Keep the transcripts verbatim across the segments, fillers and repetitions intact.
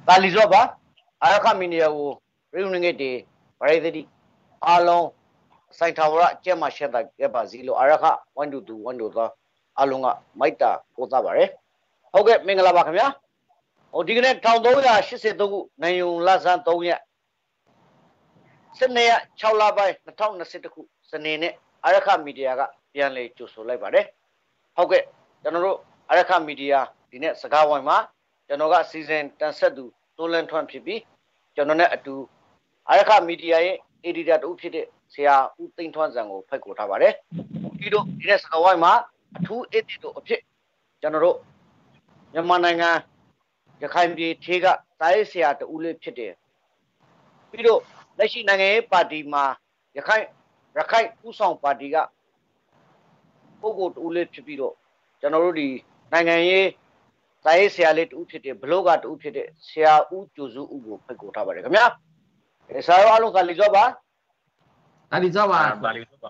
Kalizoba, Araka Media, Runingeti, Paradity, Along, Saitawara, Gemma Sheta, Gabazilo, Araka, one to two, one to the Alunga, Maita, Kotabare. Okay, Mingalabakaya. Odigne Tandoya, she said, Nayu Lazan Toya. Senea, Chaulabai, the town of Sitaku, Senene, Araka Media, Pianle, Chuso Labare. Okay, Janoro, Araka Media, Dinet Sagawama, Janoga season, Tansadu, Tolan Twan P B, Janona to Araka Media, edited Upide, Sia, Utin Twanzango, Peko Tabare, Ido, Dinet Sagawama, two eighty to Opit, Janoro, Yamananga, Jakambi, Tiga, Taisia, the Ule Pite. Ido, Lashi Nange, Party Ma, Yakai, Rakai, Usong Partiga, Pogo to Ule Pipido, Janoro, Nangaye. Saya sialit upite, blogat upite, sia ujuzu ubu pekota balik. Kami saya alu kali coba. Kali coba. Kali coba.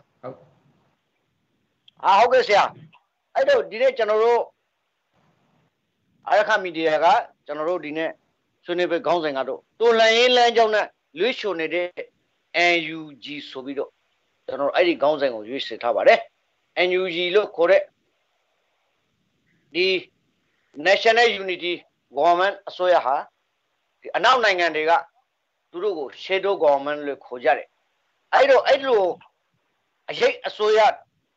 Ah, oke sia. Aduh, dine channel ada kami dia kan, channel dine suni be gaung sengat tu. Tu lain lain jauh na, luis suni de N U G sobido. Channel ada gaung sengat luis setah balik. N U G lo korek di National Unity Government Asoya, announce Nangandega, Turugo, Shadow Government Le Kojare. I do, I do, I say Asoya,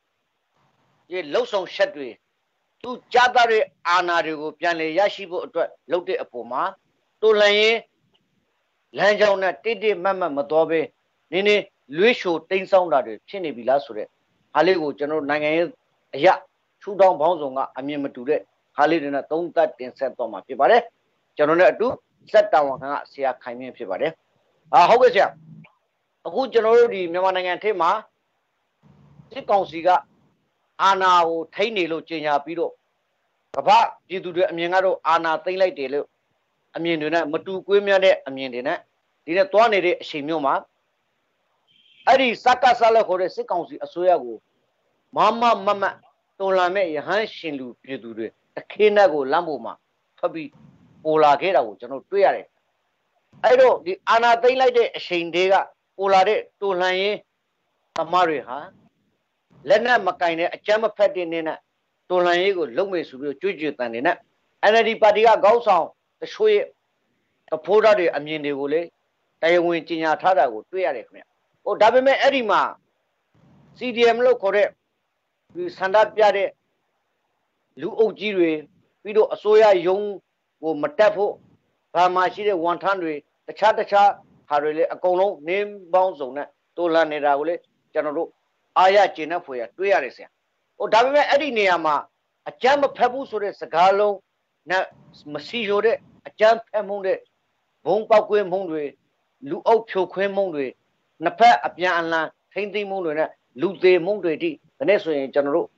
ye Losong Shatwe, two Jadare Anarigo, Piane Yashibo, Lote Apoma, two Laye, Lanjona, Tede Mama Madobe, Nene, Luisho, Ting Sound, Chini Bilasure, Haligo, General Nangay, Ya, two down Bonzonga, Amima today. Halidina don't that in set on my people. General do set down see a kind of people. Ah, how is ya? A good general, the Memanang and Tema, Sikonsiga, Anna, tiny lo China Pido. Papa, you do the Amiano, Anna, thing like Delo. I mean, Matu Quimiane, I mean, dinner, dinner twenty, Shimuma. Adi Saka Sala for a Sikonsi, a Soyago. Mamma, Mamma, Tolame, Hanshin Lu, you do it. A Kinago Lambuma, Fabi, Ola Gera, General Tuyare. I know the Anna they like the Shane Dega, Olare, Tolaye, Amari, huh? Lena Makine, a Chama Petty Nina, Tolaego, Lume, Juju Tanina, and anybody goes on the Shui, the Podade, I mean the Wule, they went in your Tada, Tuyare. Oh, Dabime Edima, C D M lo correct. We stand up Yade. Lu Ojire, Vido Asoya Young or Matapo, Pamashi one hundred, the Chatacha, Harele, a Kono, name bound zona, Tola Neraule, General Aya China for ya, two years. O Davime Adiniama, a jam of pebbles or a Sagalo, na Masijore, a jam Pemunde, Bon Paque Mundre, Lu Ocho Quemundre, Napa Apiana, Painting Mundre, Lute Mundre, the next one General.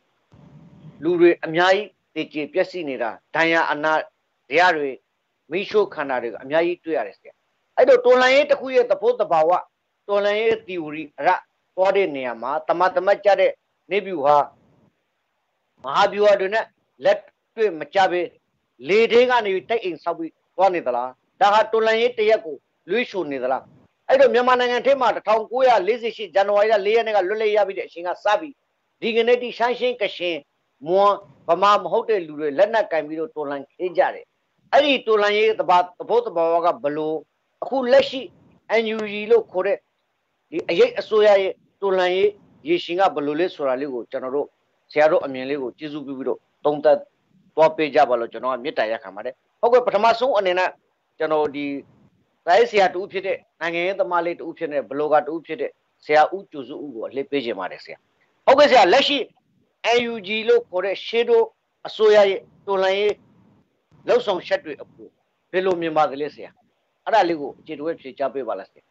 Lure Amyai, the Piacinera, Tanya Anna, Diare, Misho Canada, Amyai to Arestia. I don't tolerate the Kuya, the Potabawa, tolerate theory, Rat, Pode Neama, Tamata Machare, Nebuha, Mahabua Duna, let to Machabe, leading and you take in Sabi, Wanidala, Daha tolerate the Yaku, Luishu Nidala. I don't Yaman and Tema, the town Kuya, Lizzy, Janoya, Leonega, Lulea, Shinga Sabi, Dignity, Shanshin Kashin. More Pamam Hotel Lure, Lena Camilo Tolan Ejare. I need to learn about the both of Baga below, who leshi and you yellow correct. The Asoya Tolan Yishinga Balule Soraligo, General, Searo Ameligo, Jizu Bido, Tonta, Pope Jabalo, General Mitaya Camade. Okay, Patamaso and Nena, General the Raisia to Upite, Nangan the Malay to Upine, Bloga to Upite, Sea Utuzu, Lepeja Maresia. Okay, Leshi. N U G lo correct shadow Asoya Tolaye Losong Shatwe Apu, Pelo Mimagalesia. Araligo, Jidweb Chape Valaste.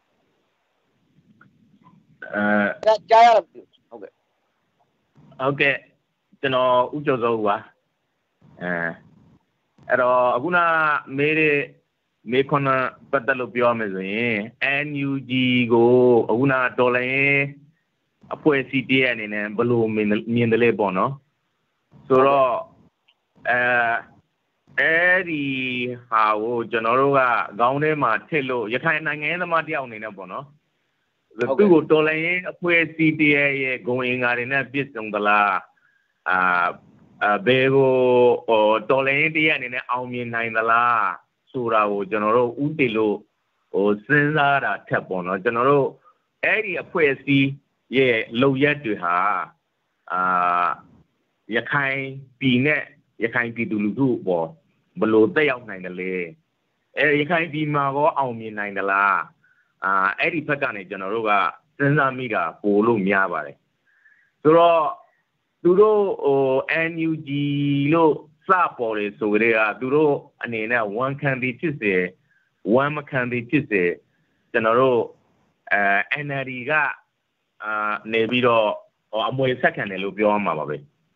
Uh, Jaya. Okay. Okay. You know, Ujozowa. Uh, at all, Aguna made it make on a Batalopiomes, N U G go, Aguna Tolaye. A poet C D N in a balloon in the Lebono. So, uh, အဲ့ဒီဟာကိုကျွန်တော်တို့ကခေါင်းထဲမှာထည့်လို့ရခိုင်နိုင်ငံသမားတယောက်အနေနဲ့ပေါ့နော်သူ့ကိုတော်လှန်ရေးအဖွဲ့အစည်းတရဲ့ရဲ့ဂုဏ်အင်္ဂါတွေနဲ့ပြည့်စုံသလားအာအဘယ်ကိုဟိုတော်လှန်ရေးတရဲ့အနေနဲ့အောင်မြင်နိုင်သလားဆိုတာကိုကျွန်တော်တို့ဥတည်လို့ဟိုစဉ်းစားတာထက်ပေါ့နော်ကျွန်တော်တို့အဲ့ဒီအဖွဲ့အစည်းရဲ့လုံရက်တွေဟာအာရခိုင်ပြည်နဲ့ရခိုင်ပြည်သူလူထုပေါ့ဘလို့တက်ရောက်နိုင်တယ်လေအဲရခိုင်ပြည်မှာကောအောင်မြင်နိုင်သလားအာအဲ့ဒီဘက်ကနေကျွန်တော်တို့ကစဉ်းစားမိတာပို့လို့များပါတယ်ဆိုတော့သူတို့ဟို N U G လို့စပေါ်တယ်ဆိုကြတဲ့ကသူတို့အနေနဲ့ဝန်ခံပြီးဖြစ်စေဝန်မခံပြီးဖြစ်စေကျွန်တော်တို့အဲ N L D ကအာနေပြီးတော့အမွေဆက်ခံတယ်လို့ပြောရမှာပါပဲ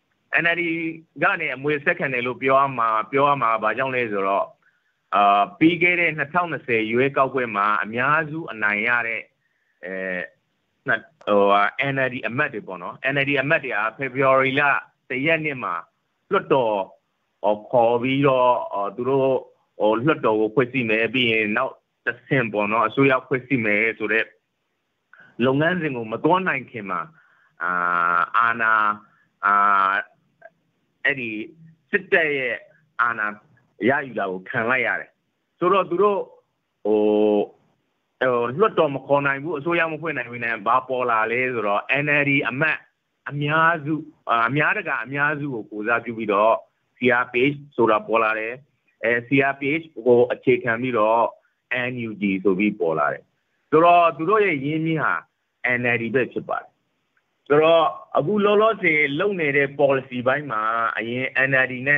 N L D ကနေအမွေဆက်ခံတယ်လို့ပြောရမှာပြောရမှာဘာကြောင့်လဲဆိုတော့အာပြီးခဲ့တဲ့twenty twentyရွေးကောက်ပွဲမှာအများစုအနိုင်ရတဲ့အဲဟို N L D အမတ်တွေပေါ့နော် N L D အမတ်တွေက February လတရက်နေ့မှာလွှတ်တော်ဟောခေါ်ပြီးတော့သူတို့ဟိုလွှတ်တော်ကိုဖွဲ့စည်းမယ်ပြီးရင်နောက်တစ်ဆင့်ပေါ့နော်အစိုးရဖွဲ့စည်းမယ်ဆိုတဲ့လုပ်ငန်းစဉ်ကိုမတွန်းနိုင်ခင်မှာအာအာနာအာအဲ့ဒီစစ်တပ်ရဲ့အာဏာရယူတာကိုခံလိုက်ရတယ်ဆိုတော့သူတို့ဟိုဟိုလွတ်တော်မခေါ်နိုင်ဘူးအစိုးရမဖွဲ့နိုင်ဘူးနဲ့ဘာပေါ်လာလဲဆိုတော့ N L D အမတ်အများစုအများတကအများစုကိုကိုစားပြုပြီးတော့ C R P H ဆိုတာပေါ်လာတယ်အဲ C R P H ကိုအခြေခံပြီးတော့ N U G ဆိုပြီးပေါ်လာတယ်ဆိုတော့သူတို့ရဲ့ရင်းနှီးဟာ N L D ပဲဖြစ်ပါတယ်ဆိုတော့အခုလောလောဆယ်လုံနေတဲ့ policy ဘိုင်းမှာအရင် N L D နဲ့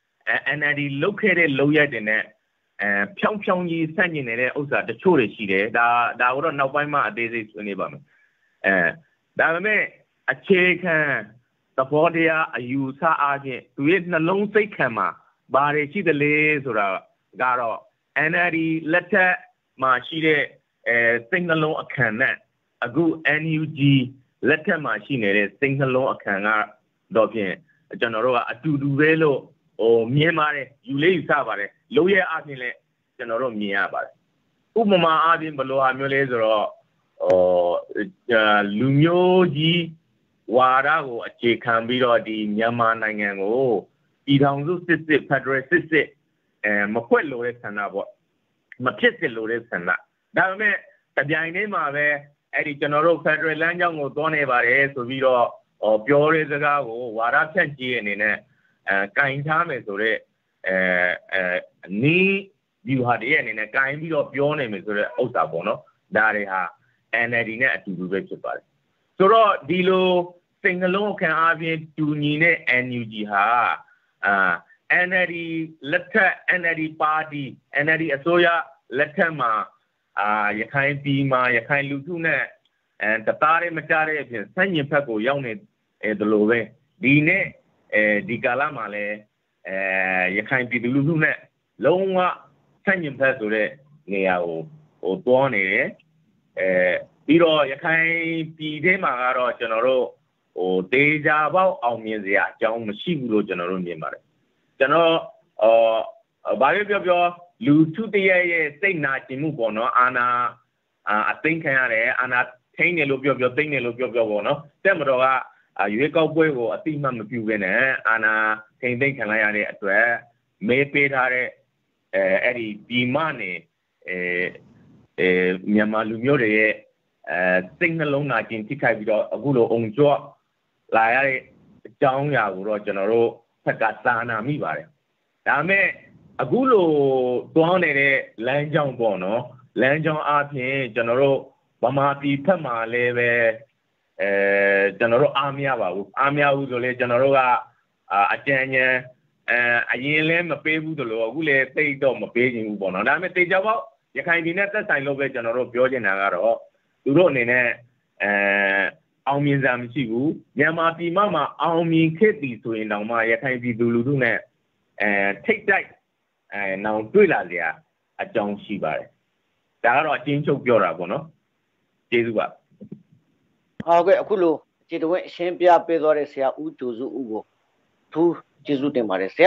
N L D လုတ်ခဲ့တဲ့လုံရက်တွေနဲ့အဲဖြောင်းဖြောင်းကြီးဆန့်ကျင်နေတဲ့ဥစ္စာတချို့တွေရှိတယ်ဒါဒါကတော့နောက်ပိုင်းမှာအသေးစိတ်ဆွေးနွေးပါမယ်အဲဒါပေမဲ့အခြေခံသဘောတရားအယူဆအားဖြင့်သူရဲ့နှလုံးစိတ်ခံမှာဘာတွေရှိသလဲဆိုတာကတော့ N L D လက်ထက်မှာရှိတဲ့အဲစိတ်နှလုံးအခမ်းနဲ့အခု N U G လက်ထက်မှာရှိနေတဲ့စိတ်နှလုံးအခမ်းကတော့ဖြင့်ကျွန်တော်တို့ကအတူတူပဲလို့ဟိုမြင်ပါတယ်ယူလေးယူဆပါတယ်လုံးရဲ့အပြင်လည်းကျွန်တော်တို့မြင်ရပါတယ်ဥပမာအပြင်ဘယ်လိုဟာမျိုးလဲဆိုတော့ဟိုလူမျိုးကြီးဝါဒကိုအခြေခံပြီးတော့ဒီမြန်မာနိုင်ငံကိုပြည်ထောင်စုစစ်စစ်ဖက်ဒရယ်စစ်စစ်အဲမဖွက်လို့တဲ့ဆန္ဒပေါ့မဖြစ်စစ်လို့တဲ့ဆန္ဒဒါပေမဲ့တပြိုင်တည်းမှာပဲအဲ့ဒီကျွန်တော်တို့ဖက်ဒရယ်လမ်းကြောင်းကိုသွားနေပါတယ်ဆိုပြီးတော့ဟောပြောတဲ့စကားကိုဝါဒဖြန့်ကြီးအနေနဲ့အဲကင်ထားမယ်ဆိုတော့အဲအဲနီးဒီဟာတည်းအနေနဲ့ကင်ပြီးတော့ပြောနေမယ်ဆိုတော့ဥစ္စာပေါ့နော်ဒါတွေဟာ N L D နဲ့အတူတူပဲဖြစ်ပါတယ်ဆိုတော့ဒီလိုစိတ်နှလုံးအခမ်းအပြင်တူညီတဲ့ N U G ဟာအာ N L D လက်ထက် N L D ပါတီ N L D အစိုးရလက်ထက်မှာအာရခိုင်ပြည်မှာရခိုင်လူထုနဲ့အဲတသားရဲမကြတဲ့အပြင်ဆန့်ကျင်ဘက်ကိုရောက်နေတယ်လို့ပဲဒီနေ့အဲဒီကာလမှာလည်းအဲရခိုင်ပြည်သူလူထုနဲ့လုံးဝဆန့်ကျင်ဘက်ဆိုတဲ့နေရာကိုဟိုတွန်းနေတယ်အဲပြီးတော့ရခိုင်ပြည်ထဲမှာကတော့ကျွန်တော်တို့ဟိုဒေဂျာပေါက်အောင်မြင်စရာအကြောင်းမရှိဘူးလို့ကျွန်တော်တို့မြင်ပါတယ်ကျွန်တော်အော်ဘာလို့ပြောပြောလူထုတရဲ့ရဲ့စိတ်နာကျင်မှုပေါ့နော်အာနာအသိခံရတယ်အာနာထိန်းတယ်လို့ပြောပြောသိတယ်လို့ပြောပြောပေါ့နော်တက်မတော်ကရွေးကောက်ပွဲကိုအတိမတ်မပြုဘဲနဲ့အာနာထိန်းသိမ်းခံလိုက်ရတဲ့အတွက်မေးပေးထားတဲ့အဲအဲ့ဒီပြည်မနေအဲအဲမြန်မာလူမျိုးတွေရဲ့အဲစိတ်နှလုံးနာကျင်ထိခိုက်ပြီးတော့အခုလိုအုံကြွလာရတဲ့အကြောင်းအရာကိုတော့ကျွန်တော်တို့ဖက်ကစာနာမိပါတယ်ဒါပေမဲ့အခုလိုတွန်းနေတဲ့လမ်းကြောင်းပေါ့နော်လမ်းကြောင်းအပြင်ကျွန်တော်တို့ဗမာပြည်ဖက်မှာလည်းပဲအဲကျွန်တော်တို့အားမရပါဘူးအားမရဘူးဆိုလေကျွန်တော်တို့ကအကြံဉာဏ်အဲအရင်လဲမပေးဘူးတို့လို့အခုလည်းသိတော့မပေးချင်ဘူးပေါ့နော်ဒါပေမဲ့တေချာပေါက်ရခိုင်ပြည်နယ်သက်ဆိုင်လို့ပဲကျွန်တော်တို့ပြောချင်တာကတော့သူတို့အနေနဲ့အဲအောင်မြင်စရာမရှိဘူးမြန်မာပြည်မှာမှာအောင်မြင်ခဲ့သည်ဆိုရင်တောင်မှရခိုင်ပြည်သူလူထုနဲ့အဲထိတ်တိုက်အဲနောင်တွေ့လာစရာအကြောင်းရှိပါတယ်ဒါကတော့အချင်းချုပ်ပြောတာပေါ့နော်ကျေးဇူးပါဟုတ်ကဲ့အခုလိုခြေတဝက်အရှင်းပြပေးသွားတဲ့ဆရာဦးကျော်စုဦးကိုသူကျေးဇူးတင်ပါတယ်ဆရာ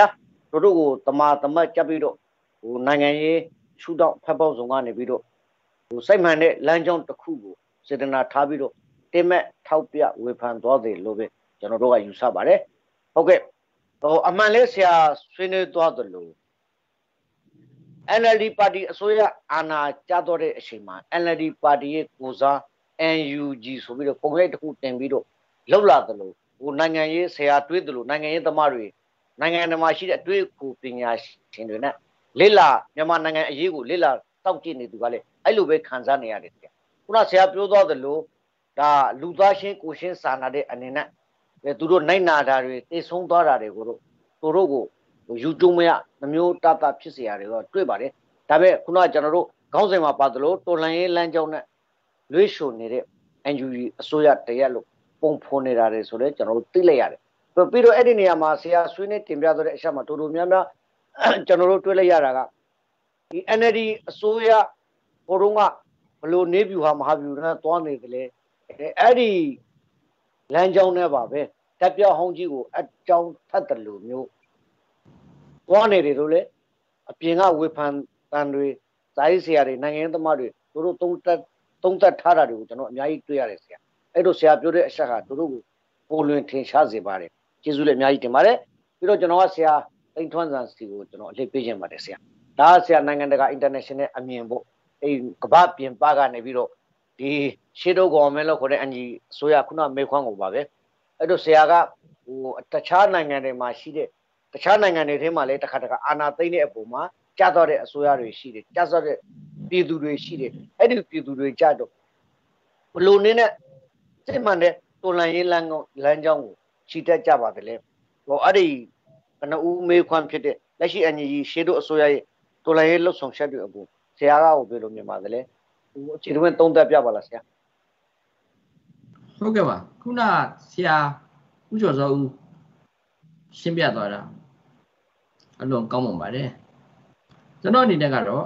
တို့တို့ကိုတမာတမတ်ကြပ်ပြီးတော့ဟိုနိုင်ငံရေးရှုထောင့်ဖက်ပေါက်ဆောင်ကနေပြီးတော့ဟိုစိတ်မှန်တဲ့လမ်းကြောင်းတစ်ခုကိုစေတနာထားပြီးတော့တင်မဲ့ထောက်ပြဝေဖန်သွားတယ်လို့ပဲကျွန်တော်တို့ကယူဆပါတယ်ဟုတ်ကဲ့ဟိုအမှန်လဲဆရာဆွေးနွေးသွားတယ်လို့ N L D ပါတီအစိုးရအာဏာကျတော့တဲ့အချိန်မှာ N L D ပါတီရဲ့ကိုစား N U G ဆိုပြီးတော့ပုံရိပ်တစ်ခုတင်ပြီးတော့လောက်လာတယ်လို့ဟိုနိုင်ငံရေးဆရာတွေးတယ်လို့နိုင်ငံရေးသမားတွေနိုင်ငံတော်မှာရှိတဲ့အတွေ့အကြုံပညာရှင်တွေနဲ့လေ့လာမြန်မာနိုင်ငံအရေးကိုလေ့လာတောက်ကြည့်နေသူကလည်းအဲ့လိုပဲခံစားနေရတယ်ခင်ဗျခုနဆရာပြောသွားတယ်လို့ဒါလူသားချင်းကိုရှင်းစာနာတဲ့အနေနဲ့သူတို့နိုင်နာတာတွေသိဆုံးသွားတာတွေကိုတို့တို့တို့ကိုယူကျုံမရနှမျိုးတတဖြစ်เสียရတယ်တော့တွေ့ပါတယ်ဒါပေမဲ့ခုနကကျွန်တော်တို့ခေါင်းစဉ်မှာပါတယ်လို့တော်လန်ရေးလမ်းကြောင်းနဲ့လွှဲရှုံနေတဲ့ N U G အစိုးရတရက်လို့ပုံဖော်နေတာတွေဆိုတော့ကျွန်တော်တို့သိလိုက်ရတယ်ပြီးတော့အဲ့ဒီနေရာမှာဆရာဆွေးနွေးတင်ပြသွားတဲ့အချက်မှာတူတူများများကျွန်တော်တို့တွေ့လိုက်ရတာကဒီ N L D အစိုးရဘိုးတော်ကဘလို့နေပြူဟာမဟာပြူနဲ့တွားနေတယ်လေအဲ့ဒီလမ်းကြောင်းနဲ့ပါပဲတက်ပြောင်းဟောင်းကြီးကိုအကြောင်းဖတ်တယ်လို့မျိုးတွားနေတယ်လို့လေအပြင်ကဝေဖန်တန်တွေဇာတိဆရာတွေနိုင်ငံသမားတွေတို့တို့သုံးသက်သုံးသက်ထားတာတွေကိုကျွန်တော်အများကြီးတွေ့ရတယ်ဆရာအဲ့တို့ဆရာပြောတဲ့အချက်ကတို့တို့ကိုပုံလွင်ထင်ရှားစေပါတယ်ကျေးဇူးလည်းအများကြီးတင်ပါတယ်ပြီးတော့ကျွန်တော်ကဆရာတိန်ထွန်းစံစီကိုကျွန်တော်အလေးပေးခြင်းပါတယ်ဆရာဒါဆရာနိုင်ငံတကာ international အမြင်ပေါ့အဲ့ကမ္ဘာပြင်ပကနေပြီးတော့ဒီရှေ့တော့ကောင်မဲလို့ခေါ်တဲ့အန်ကြီးအစိုးရခုနမေခွန်းကိုပါပဲအဲ့တော့ဆရာကဟိုတခြားနိုင်ငံတွေမှာရှိတဲ့တခြားနိုင်ငံတွေထဲမှာလည်းတစ်ခါတစ်ခါအာဏာသိမ်းတဲ့အပေါ်မှာကြားတော့တဲ့အစိုးရတွေရှိတယ်ကြားတော့တဲ့ပြည်သူတွေရှိတယ်အဲ့ဒီပြည်သူတွေကြားတော့ဘလို့နေနဲ့စိတ်မှန်တဲ့တော်လန်ရေးလမ်းလမ်းကြောင်းကိုချီတက်ကြပါတယ်လေဟိုအဲ့ဒီဘနဦးမေခွန်းဖြစ်တဲ့လက်ရှိအန်ကြီးရှေ့တော့အစိုးရရဲ့တော်လန်ရေးလှုပ်ဆောင်ချက်တွေအပေါ်ဆရာကဟိုပြောလို့မြင်ပါတယ်လေဟိုအခြေတွင်းသုံးသပ်ပြပါလားဆရာဟုတ်ကဲ့ပါခုနဆရာဦးကျော်စောဦးရှင်းပြသွားတာအလွန်ကောင်းပါပါတယ်ကျွန်တော်အနေနဲ့ကတော့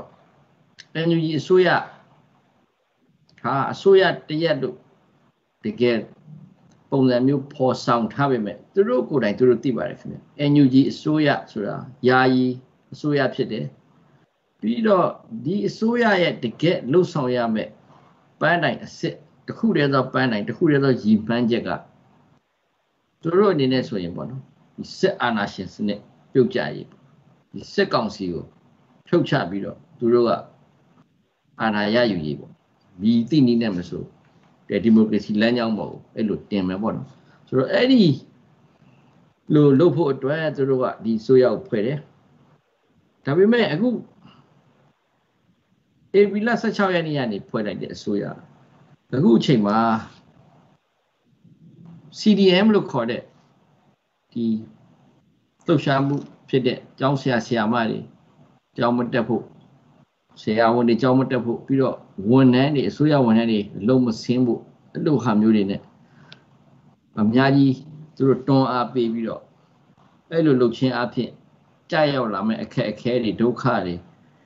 N U G အစိုးရဟာအစိုးရတရက်လို့တကယ်ပုံစံမျိုးဖော်ဆောင်ထားပေမဲ့သူတို့ကိုယ်တိုင်သူတို့သိပါတယ်ခင်ဗျ N U G အစိုးရဆိုတာယာယီအစိုးရဖြစ်တယ်ပြီးတော့ဒီအစိုးရရဲ့တကယ်လှုပ်ဆောင်ရမယ်ပန်းတိုင်အစ်စ်တစ်ခုတည်းသောပန်းတိုင်တစ်ခုတည်းသောရည်မှန်းချက်ကသူတို့အနေနဲ့ဆိုရင်ပေါ့နော်ဒီစစ်အာဏာရှင်စနစ်ပြုတ်ကျရေးဒီစစ်ကောင်စီကိုဖြုတ်ချပြီးတော့သူတို့ကအာဏာရယူရေးပေါ့ဒီတိနည်းနဲ့မဆိုတဲ့ဒီမိုကရေစီလမ်းကြောင်းပေါ့အဲ့လိုတင်မယ်ပေါ့နော်ဆိုတော့အဲ့ဒီလိုလုပ်ဖို့အတွက်သူတို့ကဒီဆိုရကိုဖွဲ့တယ်ဒါပေမဲ့အခုဧပြီလ十六ရက်နေ့ကနေဖွဲ့လိုက်တဲ့အစိုးရအခုအချိန်မှာ C D M လို့ခေါ်တဲ့ဒီလှုပ်ရှားမှုဖြစ်တဲ့ကျောင်းဆရာဆရာမတွေကျောင်းမတက်ဖို့ဆရာဝန်တွေကျောင်းမတက်ဖို့ပြီးတော့ဝန်ထမ်းတွေအစိုးရဝန်ထမ်းတွေလုံးမဆင်းဖို့အဲ့လိုဟာမျိုးတွေနဲ့အများကြီးသူတို့တွန်းအားပေးပြီးတော့အဲ့လိုလုပ်ခြင်းအဖြစ်ကြာရောက်လာမဲ့အခက်အခဲတွေဒုက္ခတွေ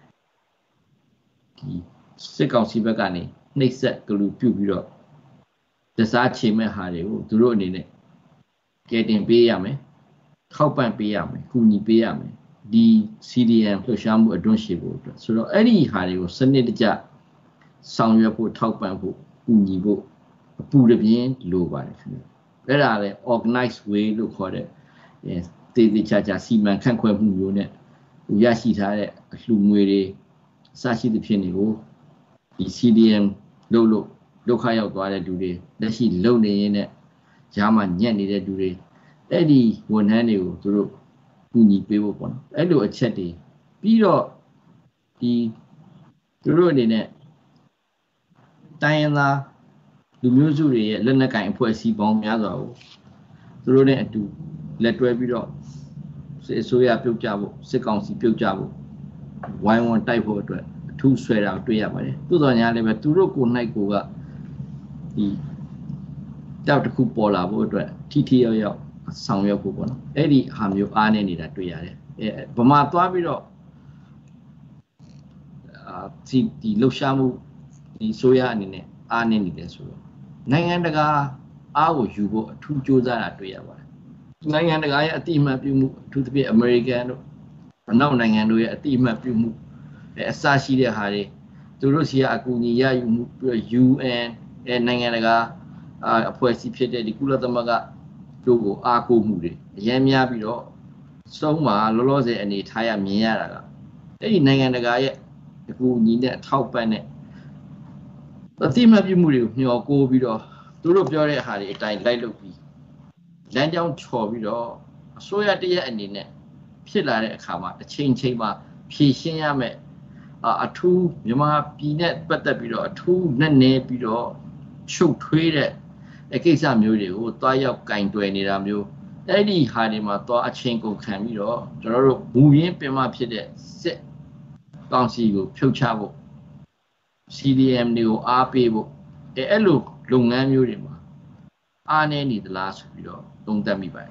ဒီစစ်ကောင်စီဘက်ကနေနှိပ်စက်ကလူပြုတ်ပြီးတော့တစားချေမဲ့ဟာတွေကိုသူတို့အနေနဲ့ကဲတင်ပေးရမယ်ထောက်ပံ့ပေးရမယ်ကူညီပေးရမယ်ဒီ C D M လှုပ်ရှားမှုအတွန်းရှည်ဖို့အတွက်ဆိုတော့အဲ့ဒီဟာတွေကိုစနစ်တကျဆောင်ရွက်ဖို့ထောက်ပံ့ဖို့ကူညီဖို့အပူတပြင်းလိုပါတယ်ခင်ဗျအဲ့ဒါလည်း organized way လို့ခေါ်တဲ့တေးသေးချာချာစီမံခန့်ခွဲမှုမျိုးနဲ့ရရှိထားတဲ့အလှူငွေတွေအစရှိသဖြင့်တွေကိုဒီ C D M လုပ်လို့ဒုက္ခရောက်သွားတဲ့လူတွေလက်ရှိလုံနေရင်းနဲ့ဂျားမှညက်နေတဲ့လူတွေအဲ့ဒီဝန်ထမ်းတွေကိုသူတို့ကူညီပေးဖို့ပေါ့နော်အဲ့လိုအချက်တွေပြီးတော့ဒီသူတို့အနေနဲ့တိုင်းရင်းသားလူမျိုးစုတွေရဲ့လက်နက်ကင်အဖွဲ့အစည်းပေါင်းများစွာကိုသူတို့နဲ့အတူလက်တွဲပြီးတော့စစ်အစိုးရပြုတ်ကြဖို့စစ်ကောင်စီပြုတ်ကြဖို့ဝိုင်းဝန်းတိုက်ဖို့အတွက်အထူးဆွဲတာတွေ့ရပါတယ်သို့တော်ညာလည်းပဲသူတို့ကိုယ်၌ကိုကဒီတောက်တစ်ခုပေါ်လာဖို့အတွက်ထိထိရောက်ရောက်ဆောင်ရွက်ဖို့ပေါ့နော်အဲ့ဒီဟာမျိုးအားနေနေတာတွေ့ရတယ်အဲဗမာသွားပြီးတော့အာဒီဒီလှုပ်ရှားမှုဒီဆိုရအနေနဲ့အားနေနေတယ်ဆိုတော့နိုင်ငံတကာအားကိုယူဖို့အထူးကြိုးစားတာတွေ့ရပါတယ်နိုင်ငံတကာရဲ့အတိအမှန်ပြုမှုအထူးသဖြင့်အမေရိကန်တို့နောက်နိုင်ငံတို့ရဲ့အတိအမှတ်ပြုမှုအစရှိတဲ့ဟာတွေသူတို့စီကအကူအညီရယူမှုပြီးတော့ U N အဲနိုင်ငံတကာအဖွဲ့အစည်းဖြစ်တဲ့ဒီကုလသမဂ္ဂတို့ကိုအားကိုးမှုတွေအများများပြီးတော့စုံးမှာလောလောဆယ်အနေထားရမြင်ရတာကအဲ့ဒီနိုင်ငံတကာရဲ့အကူအညီနဲ့အထောက်ပံ့နဲ့အတိအမှတ်ပြုမှုတွေကိုမျှော်ကိုးပြီးတော့သူတို့ပြောတဲ့ဟာတွေအတိုင်းလိုက်လုပ်ပြီးလမ်းကြောင်းချော်ပြီးတော့အစိုးရတရက်အနေနဲ့ဖြစ်လာတဲ့အခါမှာတစ်ချိန်ချိန်မှာဖြည့်ရှင်းရမယ်အထူးမြန်မာပြည်နဲ့ပတ်သက်ပြီးတော့အထူးနဲ့နေပြီးတော့ချုပ်ထွေးတဲ့အကိစ္စမျိုးတွေကိုတွားရောက်ကင်တွယ်နေတာမျိုးအဲ့ဒီဟာတွေမှာတွားအချင်းကုန်ခံပြီးတော့ကျွန်တော်တို့မူရင်းပင်မဖြစ်တဲ့စစ်ကောင်စီကိုဖြုတ်ချဖို့ C D M တွေကိုအားပေးဖို့အဲအဲ့လိုလုပ်ငန်းမျိုးတွေမှာအားနည်းနေသလားဆိုပြီးတော့သုံးသပ်မိပါတယ်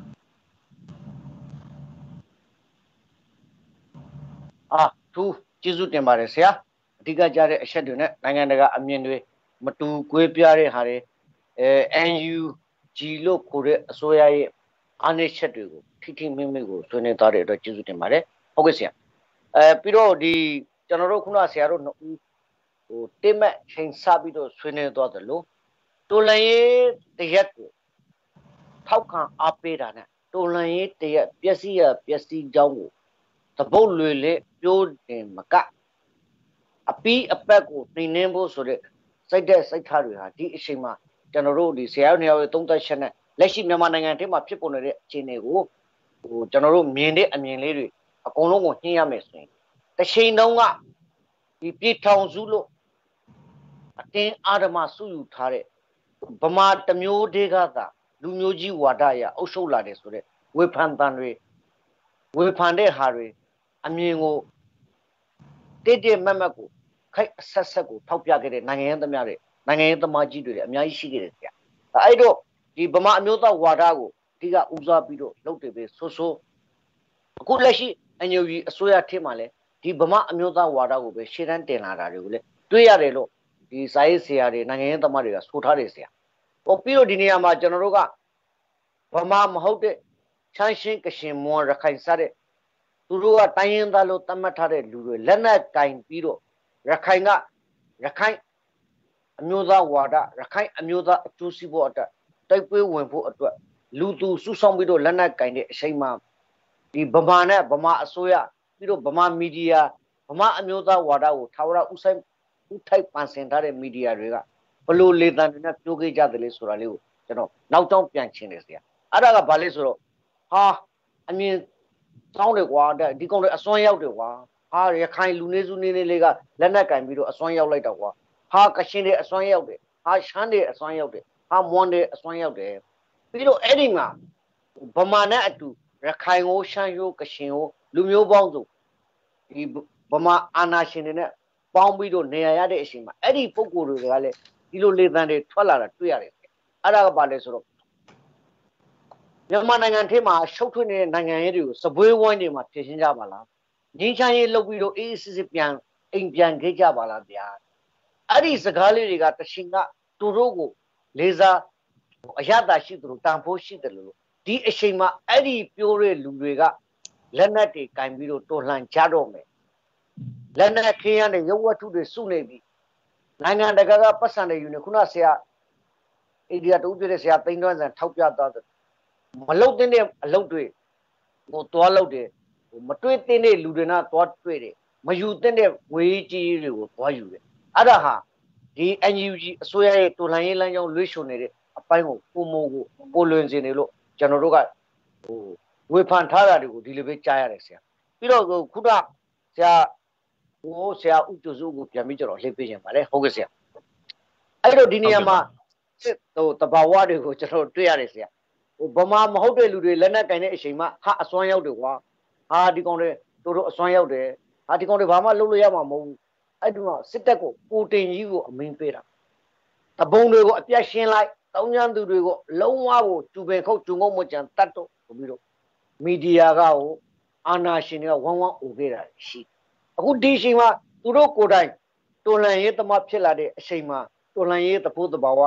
အာသူကျေးဇူးတင်ပါတယ်ဆရာအဓိကကြားတဲ့အချက်တွေနဲ့နိုင်ငံတကာအမြင်တွေမတူကွဲပြားတဲ့ဟာတွေအဲ N U G လို့ခေါ်တဲ့အစိုးရရဲ့အားနည်းချက်တွေကိုထိထိမိမိကိုဆွေးနွေးသွားတဲ့အတွက်ကျေးဇူးတင်ပါတယ်ဟုတ်ကဲ့ဆရာအဲပြီးတော့ဒီကျွန်တော်တို့ခုနဆရာတို့နှစ်ဦးဟိုတိမက်ချိန်ဆပြီးတော့ဆွေးနွေးသွားတယ်လို့တော်လန်ရေးတရက်ကိုထောက်ခံအားပေးတာနဲ့တော်လန်ရေးတရက်ပျက်စီးရပျက်စီးကြောင်းကိုသဘုတ်လွေလေပြိုးတင်မကအပီးအပတ်ကိုနှိမ်နှင်းဖို့ဆိုတဲ့စိတ်တဲ့စိတ်ထားတွေဟာဒီအချိန်မှာကျွန်တော်တို့ဒီဆရာတို့နေရာရဲ့သုံးသက်ချက်နဲ့လက်ရှိမြန်မာနိုင်ငံထဲမှာဖြစ်ပေါ်နေတဲ့အခြေအနေကိုဟိုကျွန်တော်တို့မြင်တဲ့အမြင်လေးတွေအကုန်လုံးကိုနှင်းရမယ်ဆိုရင်တစ်ချိန်တုန်းကဒီပြည်ထောင်စုလို့အတင်းအာဓမစုယူထားတဲ့ဗမာတမျိုးတွေကသာလူမျိုးကြီးဝါဒရအုပ်ချုပ်လာတယ်ဆိုတဲ့ဝေဖန်တန်တွေဝေဖန်တဲ့ဟာတွေအမြင်ကိုတိတိမတ်မတ်ကိုခိုက်ဆက်ဆက်ကိုထောက်ပြခဲ့တဲ့နိုင်ငံရေးသမားတွေနိုင်ငံရေးသမားကြီးတွေလည်းအများကြီးရှိခဲ့တယ်ဗျာအဲ့တော့ဒီဗမာအမျိုးသားဝါဒကိုဒီကဦးစားပြီးတော့လုပ်တယ်ပဲဆိုဆိုအခုလက်ရှိအန်ယူဂျီအစိုးရထင်းမှာလည်းဒီဗမာအမျိုးသားဝါဒကိုပဲရှေ့တန်းတင်လာတာတွေကိုလည်းတွေ့ရတယ်လို့ဒီစာရေးဆရာတွေနိုင်ငံရေးသမားတွေကဆိုထားတယ်ဆရာဟိုပြီးတော့ဒီနေရာမှာကျွန်တော်တို့ကဗမာမဟုတ်တဲ့ချမ်းရှင်းကရှင်မွန်ရခိုင်စတဲ့သူတို့ကတိုင်းရင်းသားလို့သတ်မှတ်ထားတဲ့လူတွေလက်နက်ကင်ပြီးတော့ရခိုင်ကရခိုင်အမျိုးသားဝါဒရခိုင်အမျိုးသားအကျိုးစီးပွားအတွက်တိုက်ပွဲဝင်ဖို့အတွက်လူသူစုဆောင်ပြီးတော့လက်နက်ကင်တဲ့အချိန်မှာဒီဗမာနဲ့ဗမာအစိုးရပြီးတော့ဗမာမီဒီယာဗမာအမျိုးသားဝါဒကိုထာဝရဥဆိုင်ဥထိုက်ပန်ဆင်ထားတဲ့မီဒီယာတွေကဘလို့လေတံတွေနဲ့ပြောခဲ့ကြတယ်လေဆိုတာလေးကိုကျွန်တော်နောက်ကြောင်းပြန်ချင်တယ်ဆရာအဲ့ဒါကဘာလဲဆိုတော့ဟာအမြင်တောင်းတယ်ကွာဒီကောင်တွေအစွမ်းရောက်တယ်ကွာဟာရခိုင်လူနေစုနေနေလေးကလက်နက်ကင်ပြီးတော့အစွမ်းရောက်လိုက်တော့ကွာဟာကရှင်တွေအစွမ်းရောက်တယ်ဟာရှမ်းတွေအစွမ်းရောက်တယ်ဟာမွန်တွေအစွမ်းရောက်တယ်ပြီးတော့အဲ့ဒီမှာဗမာနဲ့အတူရခိုင်ကိုရှမ်းရိုးကရှင်ကိုလူမျိုးပေါင်းစုဒီဗမာအာဏာရှင်တွေနဲ့ပေါင်းပြီးတော့နေရာရတဲ့အချိန်မှာအဲ့ဒီပုံကိုယ်တွေကလည်းဒီလိုလေသံတွေထွက်လာတာတွေ့ရတယ်အဲ့ဒါကဘာလဲဆိုတော့မြန်မာနိုင်ငံထဲမှာရှုပ်ထွေးနေတဲ့နိုင်ငံရေးတွေကိုစပွဲဝိုင်းတွေမှာဖြစ်ရှင်းကြပါလားငင်းချမ်းရေးလုပ်ပြီးတော့အေးအေးစစ်စစ်ပြန်အိမ်ပြန်ခဲ့ကြပါလားဗျာအဲ့ဒီစကားလေးတွေကတရှင်ကသူတို့ကိုလေးစားအရသာရှိသလိုတန်ဖိုးရှိတယ်လို့ဒီအချိန်မှာအဲ့ဒီပြိုးတဲ့လူတွေကလက်နက်တွေကင်ပြီးတော့တော်လှန်ကြတော့မယ်လက်နက်ခင်းရတဲ့ရုပ်ဝတ္ထုတွေစုနေပြီနိုင်ငံတကာကပတ်စံတွေယူနေခုနဆရာအိန္ဒိယတူပြတဲ့ဆရာသိန်းသွန်းစံထောက်ပြသွားတယ်မလုတ်တဲ့အလုတ်တွေဟိုသွားလုတ်တယ်ဟိုမတွေ့တဲ့လူတွေနဲ့သွားတွေ့တယ်မယူတဲ့ဝေးကြီးတွေကိုသွားယူတယ်အဲ့ဒါဟာဒီ N U G အစိုးရရဲ့တော်လှန်ရေးလမ်းကြောင်းလွှဲချွန်နေတဲ့အပိုင်းကိုပုံမိုးကိုပိုလွင်စင်နေလို့ကျွန်တော်တို့ကဟိုဝေဖန်ထားတာတွေကိုဒီလိုပဲကြားရတယ်ဆရာပြီးတော့ခုနဆရာဟိုဆရာဥကျစုကိုပြန်ပြီးကျွန်တော်လှည့်ပေးခြင်းပါလေဟုတ်ကဲ့ဆရာအဲ့တော့ဒီနေရာမှာစစ်ဟိုတဘာဝတွေကိုကျွန်တော်တွေ့ရတယ်ဆရာဟိုဗမာမဟုတ်တဲ့လူတွေလက်နက်ကင်တဲ့အချိန်မှာဟာအစွမ်းရောက်တယ်ကွာဟာဒီကောင်တွေတို့တို့အစွမ်းရောက်တယ်ဟာဒီကောင်တွေဘာမှလုပ်လို့ရမှာမဟုတ်ဘူးအဲ့ဒီမှာစစ်တပ်ကိုပူတင်ကြီးကိုအမင်းပေးတာတပုံတွေကိုအပြတ်ရှင်းလိုက်တောင်းကျမ်းသူတွေကိုလုံးဝကိုကျူပင်ခုတ်ကျုံငုံမကြံတတ်တော့ပြီးတော့မီဒီယာကဟိုအာဏာရှင်တွေကဝမ်းဝမ်းအိုခဲ့တာရှိအခုဒီအချိန်မှာသူတို့ကိုယ်တိုင်တော်လှန်ရေးသမားဖြစ်လာတဲ့အချိန်မှာတော်လှန်ရေးသဖို့တဘာဝ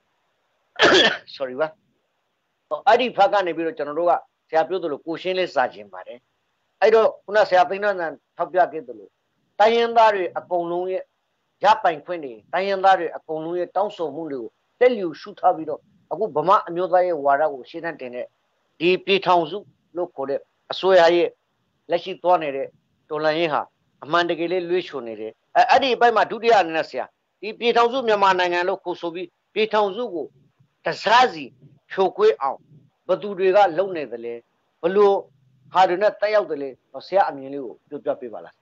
sorry ပါအဲ့ဒီဖက်ကနေပြီးတော့ကျွန်တော်တို့ကဆရာပြောသလိုကိုရှင်းလေးစာခြင်းပါတယ်အဲ့တော့ခုနဆရာသိန်းတော်ထောက်ပြခဲ့တယ်လို့တိုင်းရင်းသားတွေအကုန်လုံးရဲ့ရပိုင်ခွင့်တွေတိုင်းရင်းသားတွေအကုန်လုံးရဲ့တောင်းဆိုမှုတွေကိုတက်လျူရှုထားပြီးတော့အခုဗမာအမျိုးသားရဲ့ဝါဒကိုရှင်းတဲ့တင်တဲ့ဒီပြည်ထောင်စုလို့ခေါ်တဲ့အစိုးရရဲ့လက်ရှိသွားနေတဲ့တော်လှန်ရေးဟာအမှန်တကယ်လေးလွှဲချွန်နေတယ်အဲအဲ့ဒီအပိုင်းမှာဒုတိယအနေနဲ့ဆရာဒီပြည်ထောင်စုမြန်မာနိုင်ငံလို့ခေါ်ဆိုပြီးပြည်ထောင်စုကိုတစားစီဖြိုခွဲအောင်ဘသူတွေကလုံနေတယ်လေဘလို့ဟာတွေနဲ့တက်ရောက်တယ်လေဆရာအမြင်လေးကိုပြောပြပေးပါလား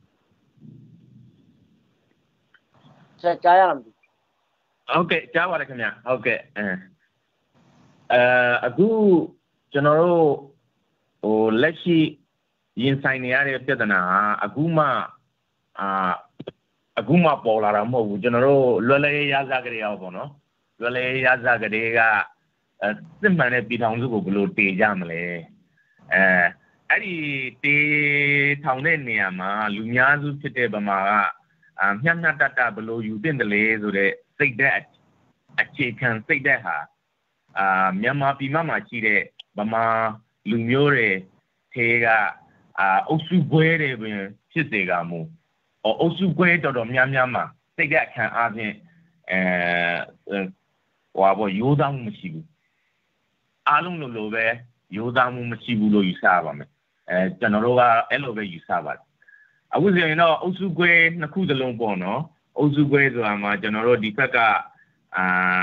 ဆရာကြားရလားဟုတ်ကဲ့ကြားပါတယ်ခင်ဗျာဟုတ်ကဲ့အဲအဲအခုကျွန်တော်တို့ဟိုလက်ရှိရင်ဆိုင်နေရတဲ့ပြဿနာဟာအခုမှအာအခုမှပေါ်လာတာမဟုတ်ဘူးကျွန်တော်တို့လွယ်လွယ်ရစားကြရအောင်ပေါ့နော်လွယ်လွယ်ရစားကြတွေကအဲစစ်မှန်တဲ့ပြည်ထောင်စုကိုဘယ်လိုတည်ကြမလဲအဲအဲ့ဒီတည်ထောင်တဲ့နေရာမှာလူများစုဖြစ်တဲ့ဗမာကအမျှမျှတတဘယ်လိုယူတင်တယ်လဲဆိုတဲ့စိတ်ဓာတ်အခြေခံစိတ်ဓာတ်ဟာအာမြန်မာပြည်မှာရှိတဲ့ဗမာလူမျိုးတွေထေကအာအုပ်စုပွဲတွေပင်ဖြစ်စေကမူအုပ်စုပွဲတော်တော်များများမှာစိတ်ဓာတ်ခံအားဖြင့်အဲဟိုဘောရိုးသားမှုမရှိဘူးအားလုံးလိုလိုပဲရိုးသားမှုမရှိဘူးလို့ယူဆပါမယ်အဲကျွန်တော်တို့ကအဲ့လိုပဲယူဆပါတယ်အခုဆိုရင်တော့အုပ်စုကွဲနှစ်ခုစလုံးပေါ့နော်အုပ်စုကွဲဆိုတာမှာကျွန်တော်တို့ဒီဘက်ကအာ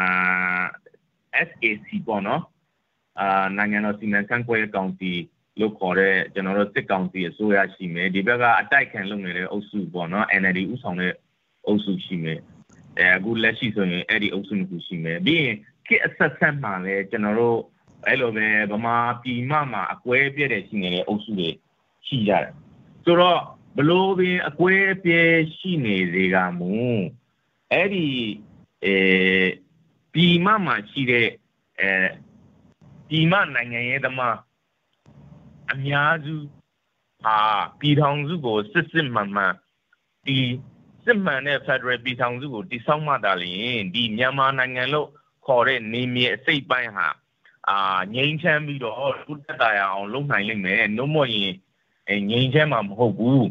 S A C ပေါ့နော်အာနိုင်ငံတော်စီမံခန့်ခွဲကောင်စီလို့ခေါ်တဲ့ကျွန်တော်တို့စစ်ကောင်စီအစိုးရရှိမယ်ဒီဘက်ကအတိုက်ခံလုပ်နေတဲ့အုပ်စုပေါ့နော် N L D ဥဆောင်တဲ့အုပ်စုရှိမယ်အဲအခုလက်ရှိဆိုရင်အဲ့ဒီအုပ်စုနှစ်ခုရှိမယ်ပြီးရင်ခေတ်အဆက်ဆက်မှာလည်းကျွန်တော်တို့အဲ့လိုပဲဗမာပြည်မှမှာအကွဲပြည့်တဲ့ရှိနေတဲ့အုပ်စုတွေရှိကြတယ်ဆိုတော့ဘလို့ပင်အကွဲပြဲရှိနေစေကမူအဲ့ဒီအဲပြည်မှမှာရှိတဲ့အဲပြည်မှနိုင်ငံရေးသမားအများစုဟာပြည်ထောင်စုကိုစစ်စစ်မှန်မှန်ဒီစစ်မှန်တဲ့ Federal ပြည်ထောင်စုကိုတည်ဆောက်မှသာလျှင်ဒီမြန်မာနိုင်ငံလို့ခေါ်တဲ့နေမြေအစိတ်ပိုင်းဟာအာငြိမ်းချမ်းပြီးတော့ဥတ္တတာရအောင်လုပ်နိုင်လိမ့်မယ်နှုတ်မရင်အဲငြိမ်းချမ်းမှာမဟုတ်ဘူး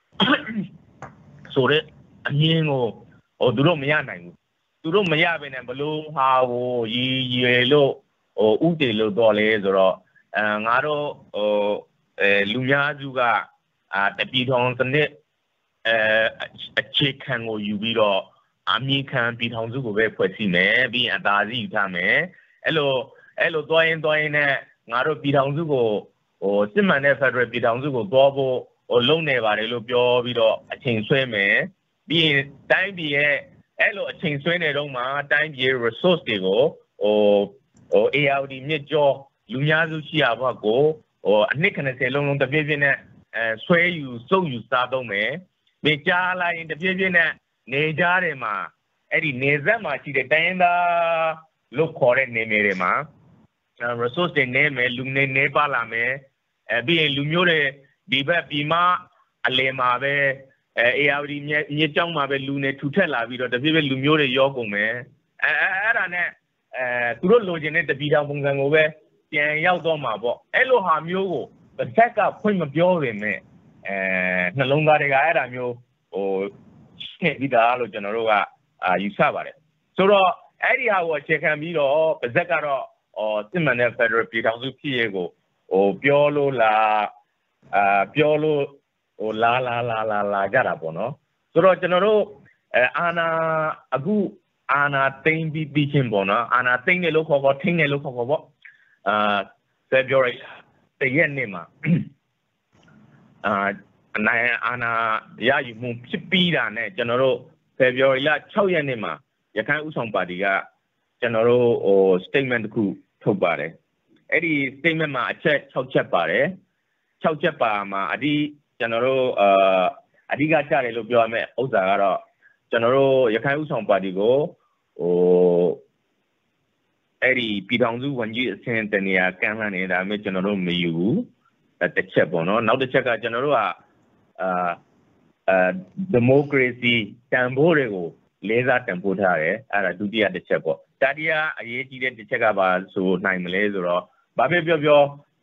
ဆိုတော့အမြင်ကိုဟိုသူတို့မရနိုင်ဘူးသူတို့မရဘဲနဲ့ဘလို့ဟာကိုရည်ရည်လို့ဟိုဥတည်လို့တော့လဲဆိုတော့အဲငါတို့ဟိုအဲလူများစုကအာတပီထောင်စနစ်အဲအခြေခံကိုယူပြီးတော့အမြင့်ခံပြည်ထောင်စုကိုပဲဖွဲ့စည်းမယ်ပြီးရင်အသာစီးယူထားမယ်အဲ့လိုအဲ့လိုတွိုင်းတွိုင်းနဲ့ငါတို့ပြည်ထောင်စုကိုဟိုစစ်မှန်တဲ့ Federal ပြည်ထောင်စုကိုတွားဖို့ဟိုလုံနေပါတယ်လို့ပြောပြီးတော့အချိန်ဆွဲမယ်ပြီးရင်တိုင်းပြည်ရဲ့အဲ့လိုအချိန်ဆွဲနေတော့မှတိုင်းပြည် resource တွေကိုဟိုဟို A R D မြစ်ကျော်လူများစုရှိရဘက်ကိုဟိုအနှစ်ခဏဆယ်လုံးလုံးတပြည့်ပြည့်နဲ့အဲဆွဲယူစုပ်ယူစားသုံးမယ်မိကြားလိုက်ရင်တပြည့်ပြည့်နဲ့နေကြတယ်မှာအဲ့ဒီနေဆက်မှာရှိတဲ့တိုင်းရင်းသားလို့ခေါ်တဲ့နေမြေတွေမှာ resource တွေနေမယ်လူနေနေပါလာမယ်အဲပြီးရင်လူမျိုးတွေဒီဘက်ပြည်မအလယ်မှာပဲအဲ A R D မြစ်မြစ်ကြောင်းမှာပဲလူနေထူထက်လာပြီးတော့တပြည့်ပြည့်လူမျိုးတွေရောကုန်မယ်အဲအဲ့ဒါနဲ့အဲသူတို့လိုချင်တဲ့တပီတောင်ပုံစံကိုပဲပြန်ရောက်တော့မှာပေါ့အဲ့လိုဟာမျိုးကိုတစ်ဆက်ကဖွင့်မပြောပေမဲ့အဲနှလုံးသားတွေကအဲ့ဒါမျိုးဟိုရှင်းပြီးသားလို့ကျွန်တော်တို့ကအာယူဆပါတယ်ဆိုတော့အဲ့ဒီဟာကိုအခြေခံပြီးတော့ပါဇက်ကတော့အော်စစ်မှန်တဲ့ Federal ပြည်ထောင်စုဖြစ်ရေးကိုဟိုပြောလို့လားအာပြောလို့ဟိုလာလာလာလာလာကြတာပေါ့နော်ဆိုတော့ကျွန်တော်တို့အဲအာနာအခုအာနာသိမ့်ပြီးပြီးချင်းပေါ့နော်အာနာသိမ့်တယ်လို့ခေါ်ခေါ်ထိန်းတယ်လို့ခေါ်ခေါ်ပေါ့အာ February တရက်နေ့မှာအာအနိုင်အာနာရယူမှုဖြစ်ပြီးတာနဲ့ကျွန်တော်တို့ February လ၆ရက်နေ့မှာရခိုင်ဥဆောင်ပါတီကကျွန်တော်တို့ဟို statement တစ်ခုထုတ်ပါတယ်အဲ့ဒီ statement မှာအချက်၆ချက်ပါတယ်၆ချက်ပါမှာအဒီကျွန်တော်တို့အာအဓိကချတယ်လို့ပြောရမယ်ဥစ္စာကတော့ကျွန်တော်တို့ရခိုင်ဥဆောင်ပါတီကိုဟိုအဲ့ဒီပြည်ထောင်စုဝန်ကြီးအဆင့်တနေရာကမ်းလှမ်းနေတာမျိုးကျွန်တော်တို့မယူဘူးတစ်ချက်ပေါ့နော်နောက်တစ်ချက်ကကျွန်တော်တို့ကအာအာဒီမိုကရေစီတန်ဖိုးတွေကိုလေးစားတန်ဖိုးထားတယ်အဲ့ဒါဒုတိယတစ်ချက်ပေါ့တတိယအရေးကြီးတဲ့တစ်ချက်ကပါဆိုနိုင်မလဲဆိုတော့ဘာပဲပြောပြော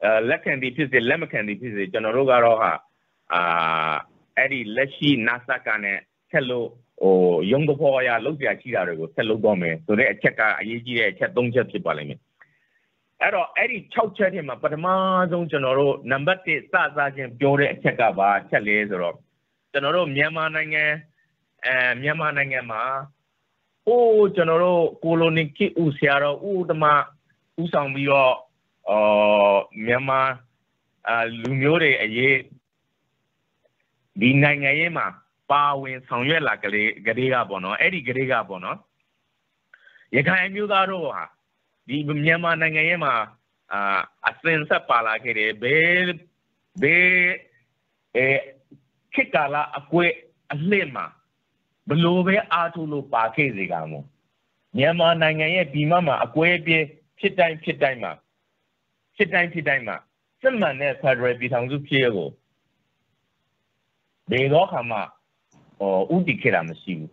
လက်ခံသည်ဖြစ်စေလက်မခံသည်ဖြစ်စေကျွန်တော်တို့ကတော့ဟာအာအဲ့ဒီလက်ရှိ NASA ကနဲ့ဆက်လို့ဟိုရုံးတော်ရလောက်ပြရှိတာတွေကိုဆက်လုပ်တော့မယ်ဆိုတဲ့အချက်ကအရေးကြီးတဲ့အချက်သုံးချက်ဖြစ်ပါလိမ့်မယ်အဲ့တော့အဲ့ဒီ၆ချက်ထဲမှာပထမဆုံးကျွန်တော်တို့နံပါတ်တစ်စစချင်းပြောတဲ့အချက်ကပါချက်လေးဆိုတော့ကျွန်တော်တို့မြန်မာနိုင်ငံအဲမြန်မာနိုင်ငံမှာဟိုကျွန်တော်တို့ကိုလိုနီခေတ်ဦးဆရာတော်ဦးတမဦးဆောင်ပြီးတော့အော်မြန်မာအာလူမျိုးတွေအရေးဒီနိုင်ငံရေးမှာပါဝင်ဆောင်ရွက်လာကြလေကြတွေကပေါ့နော်အဲ့ဒီကြတွေကပေါ့နော်ရခိုင်မျိုးသားတို့ဟာဒီမြန်မာနိုင်ငံရေးမှာအာအစင်ဆက်ပါလာခဲ့တယ်ဘယ်ဘယ်အဲခေတ်ကာလအကွဲအလှည့်မှာဘလို့ပဲအားထုတ်လို့ပါခဲ့စေကမို့မြန်မာနိုင်ငံရဲ့ဒီမှာမှာအကွဲပြေးဖြစ်တိုင်းဖြစ်တိုင်းမှာဖြစ်တိုင်းဖြစ်တိုင်းမှာစစ်မှန်တဲ့ Federal ပြည်ထောင်စုဖြစ်ရကိုဘယ်တော့မှဟိုဥတီခဲ့တာမရှိဘူး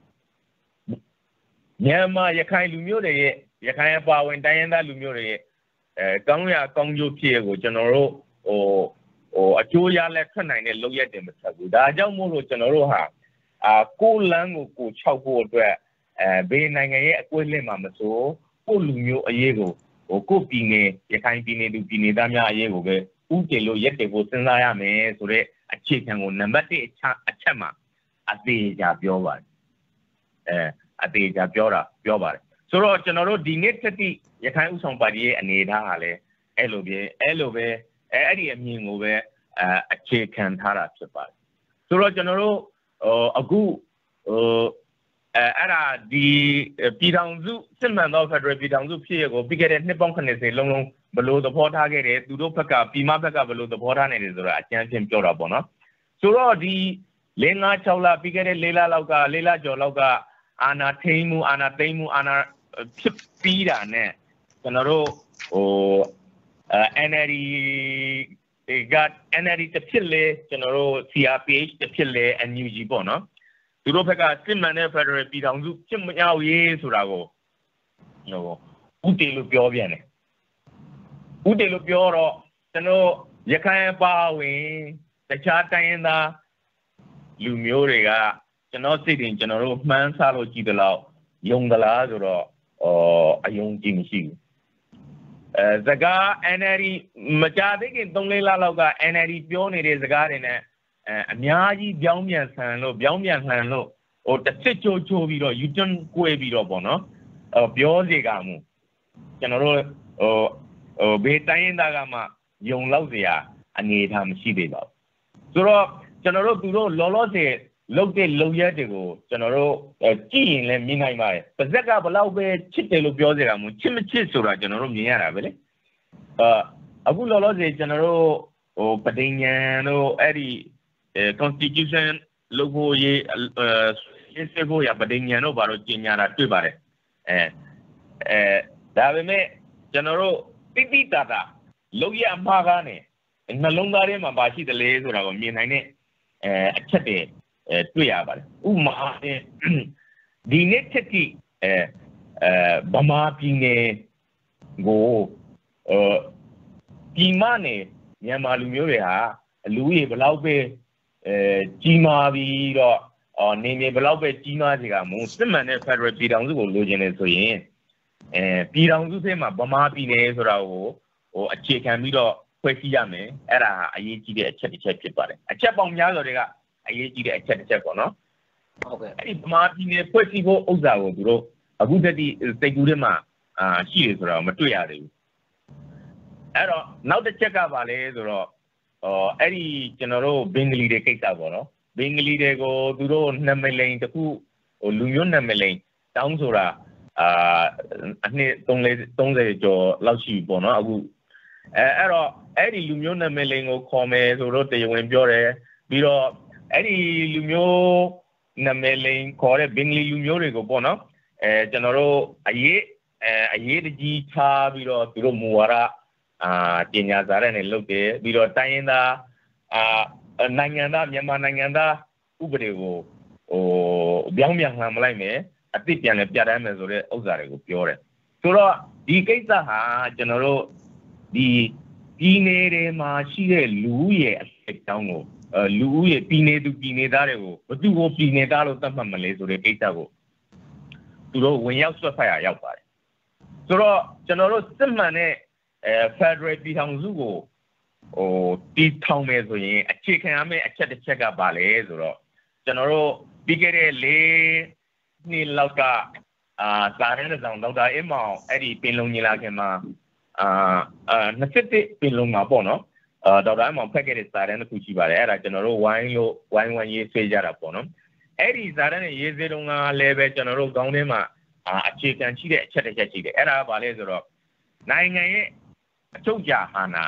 မြန်မာရခိုင်လူမျိုးတွေရဲ့ရခိုင်အပါဝင်တိုင်းရင်းသားလူမျိုးတွေရဲ့အဲကောင်းရကောင်းကျိုးဖြစ်ရကိုကျွန်တော်တို့ဟိုဟိုအကျိုးရလက်ထွက်နိုင်တဲ့လုပ်ရက်တွေမဆက်ဘူးဒါကြောင့်မို့လို့ကျွန်တော်တို့ဟာအာကိုလန်းကိုကို၆ဖို့အတွက်အဲဘေးနိုင်ငံရဲ့အကွဲလက်မှာမစိုးကိုလူမျိုးအရေးကိုဟိုကိုပြည်နေရခိုင်ပြည်နေသူပြည်နေသားများအရေးကိုပဲဥတည်လို့ရက်တွေကိုစဉ်းစားရမယ်ဆိုတော့အခြေခံကိုနံပါတ်တစ်အချက်အချက်မှာအသေးချာပြောပါတယ်အဲအသေးချာပြောတာပြောပါတယ်ဆိုတော့ကျွန်တော်တို့ဒီနေ့တက်တိရခိုင်ဥဆောင်ပါတီရဲ့အနေအထားဟာလည်းအဲ့လိုပဲအဲ့လိုပဲအဲအဲ့ဒီအမြင်ကိုပဲအဲအခြေခံထားတာဖြစ်ပါတယ်ဆိုတော့ကျွန်တော်တို့ဟိုအခုဟိုအဲအဲ့ဒါဒီပြည်ထောင်စုစစ်မှန်သောဖက်ဒရယ်ပြည်ထောင်စုဖြစ်ရကိုပြီးခဲ့တဲ့နှစ်ပေါင်း၇၀လုံးလုံးဘယ်လိုသဘောထားခဲ့တယ်သူတို့ဘက်ကပြည်မဘက်ကဘယ်လိုသဘောထားနေတယ်ဆိုတာအကျဉ်းချင်းပြောတာပေါ့နော်ဆိုတော့ဒီ၄၅၆လပြီးခဲ့တဲ့၄လလောက်က၄လကျော်လောက်ကအာနာထိန်မှုအာနာသိမ့်မှုအာနာဖြစ်ပြီးတာနဲ့ကျွန်တော်တို့ဟိုအဲ N L D က N L D တစ်ဖြစ်လေကျွန်တော်တို့ C R P H တစ်ဖြစ်လေ N U G ပေါ့နော်သူတို့ဘက်ကစစ်မှန်တဲ့ Federal ပြည်ထောင်စုဖြစ်မရောက်ရေးဆိုတာကိုဟိုဥတီလို့ပြောပြန်တယ်ဥတီလို့ပြောတော့ကျွန်တော်ရခိုင်ပါဝင်တခြားတိုင်းရင်းသားလူမျိုးတွေကကျွန်တော်စိတ်တင်ကျွန်တော်တို့မှန်းဆလို့ကြည့်တယ်လို့ယုံသလားဆိုတော့အော်အယုံကြည်မရှိဘူးအဲစကား N L D မကြသေးခင်၃လလောက်က N L D ပြောနေတဲ့စကားတွေနဲ့အဲအများကြီးပြောင်းပြန်ဆန်လို့ပြောင်းပြန်လှန်လို့ဟိုတစ်စစ်ချိုးချိုးပြီးတော့ U-turn ကွဲပြီးတော့ပေါ့နော်ဟိုပြောစီကမှုကျွန်တော်တို့ဟိုဟိုဘေးတိုင်းရင်းသားကမှယုံလောက်เสียအနေအထားမရှိသေးပါဘူးဆိုတော့ကျွန်တော်တို့သူတို့လောလောဆယ်လုတ်တဲ့လုံရက်တွေကိုကျွန်တော်တို့ကြည့်ရင်လည်းမြင်နိုင်ပါတယ်ပါဇက်ကဘလောက်ပဲချစ်တယ်လို့ပြောစီကမှုချစ်မချစ်ဆိုတာကျွန်တော်တို့မြင်ရတာပဲလေအာအခုလောလောဆယ်ကျွန်တော်တို့ဟိုပဋိညာဉ်တို့အဲ့ဒီconstitution လို့ကိုရေးအဲစစ်ဖို့ရပဋိညာဉ်တို့ဘာလို့ကျင်ညာတာတွေ့ပါတယ်အဲအဲဒါပေမဲ့ကျွန်တော်တို့တိတိတတာလုံရအမှားကားနဲ့နှလုံးသားထဲမှာပါရှိတယ်လေဆိုတာကိုမြင်နိုင်တဲ့အဲအချက်တွေအဲတွေ့ရပါတယ်ဥမာဒီနေ့ချက်တိအဲအဲဗမာပြည်နယ်ကိုအဲပြည်မနယ်မြန်မာလူမျိုးတွေဟာလူကြီးဘလောက်ပဲအဲကြီးမားပြီးတော့အော်နေမြေဘလောက်ပဲကြီးမားစီကမို့စစ်မှန်တဲ့ Federal ပြည်ထောင်စုကိုလိုချင်နေဆိုရင်အဲပြည်ထောင်စုထဲမှာဗမာပြည်နယ်ဆိုတာကိုဟိုအခြေခံပြီးတော့ဖွဲ့စည်းရမယ်အဲ့ဒါဟာအရေးကြီးတဲ့အချက်တစ်ချက်ဖြစ်ပါတယ်အချက်ပေါင်းများစွာတွေကအရေးကြီးတဲ့အချက်တစ်ချက်ပေါ့နော်ဟုတ်ကဲ့အဲ့ဒီဗမာပြည်နယ်ဖွဲ့စည်းဖို့ဥစ္စာကိုသူတို့အခုတည်းကစိတ်ကူးထဲမှာအာရှိတယ်ဆိုတော့မတွေ့ရသေးဘူးအဲ့တော့နောက်တစ်ချက်ကပါလဲဆိုတော့အော်အဲ့ဒီကျွန်တော်တို့ဘင်္ဂလီတွေကိစ္စပေါ့နော်ဘင်္ဂလီတွေကိုသူတို့နာမည်လိန်တခုဟိုလူမျိုးနာမည်လိန်တောင်းဆိုတာအာအနှစ်၃၀ကျော်လောက်ရှိပြီပေါ့နော်အခုအဲအဲ့တော့အဲ့ဒီလူမျိုးနာမည်လိန်ကိုခေါ်မယ်ဆိုတော့တရားဝင်ပြောတယ်ပြီးတော့အဲ့ဒီလူမျိုးနာမည်လိန်ခေါ်တဲ့ဘင်္ဂလီလူမျိုးတွေကိုပေါ့နော်အဲကျွန်တော်တို့အရေးအဲအရေးတကြီးထားပြီးတော့သူတို့မူဝါဒအာပညာစာရနဲ့လုပ်တယ်ပြီးတော့တိုင်းရင်းသားအာနိုင်ငံသားမြန်မာနိုင်ငံသားဥပဒေကိုဟိုပြောင်းပြန်လှန်မလိုက်မယ်အစ်စ်ပြန်လဲပြတ်တမ်းမယ်ဆိုတဲ့ဥစ္စာတွေကိုပြောတယ်ဆိုတော့ဒီကိစ္စဟာကျွန်တော်တို့ဒီပြည်နယ်တွေမှာရှိတဲ့လူရဲ့အကြောင်းကိုအဲလူရဲ့ပြည်နယ်သူပြည်နယ်သားတွေကိုဘသူကိုပြည်နယ်သားလို့သတ်မှတ်မလဲဆိုတဲ့ကိစ္စကိုသူတို့ဝင်ရောက်ဆွတ်ဖက်ရရောက်ပါတယ်ဆိုတော့ကျွန်တော်တို့စစ်မှန်တဲ့အဲ Federal ပြည်ထောင်စုကိုဟိုတီထောင်မယ်ဆိုရင်အခြေခံအမဲ့အချက်တစ်ချက်ကပါလေဆိုတော့ကျွန်တော်တို့ပြီးခဲ့တဲ့လေးနှစ်လောက်ကအာစာရင်းဆောင်ဒေါက်တာအင်းမောင်အဲ့ဒီပင်လုံညီလာခင်မှာအာအာနှစ်စစ်ပင်လုံမှာပေါ့နော်အာဒေါက်တာအင်းမောင်ဖက်ခဲ့တဲ့စာရင်းတစ်ခုရှိပါတယ်အဲ့ဒါကျွန်တော်တို့ဝိုင်းလို့ဝိုင်းဝိုင်းရေးဆွေးကြတာပေါ့နော်အဲ့ဒီစာရင်းနဲ့ရေးစေတုန်းကလည်းပဲကျွန်တော်တို့ခေါင်းထဲမှာအာအခြေခံရှိတဲ့အချက်တစ်ချက်ရှိတယ်အဲ့ဒါကဘာလဲဆိုတော့နိုင်ငံရဲ့အချုပ်အခြာအာဏာ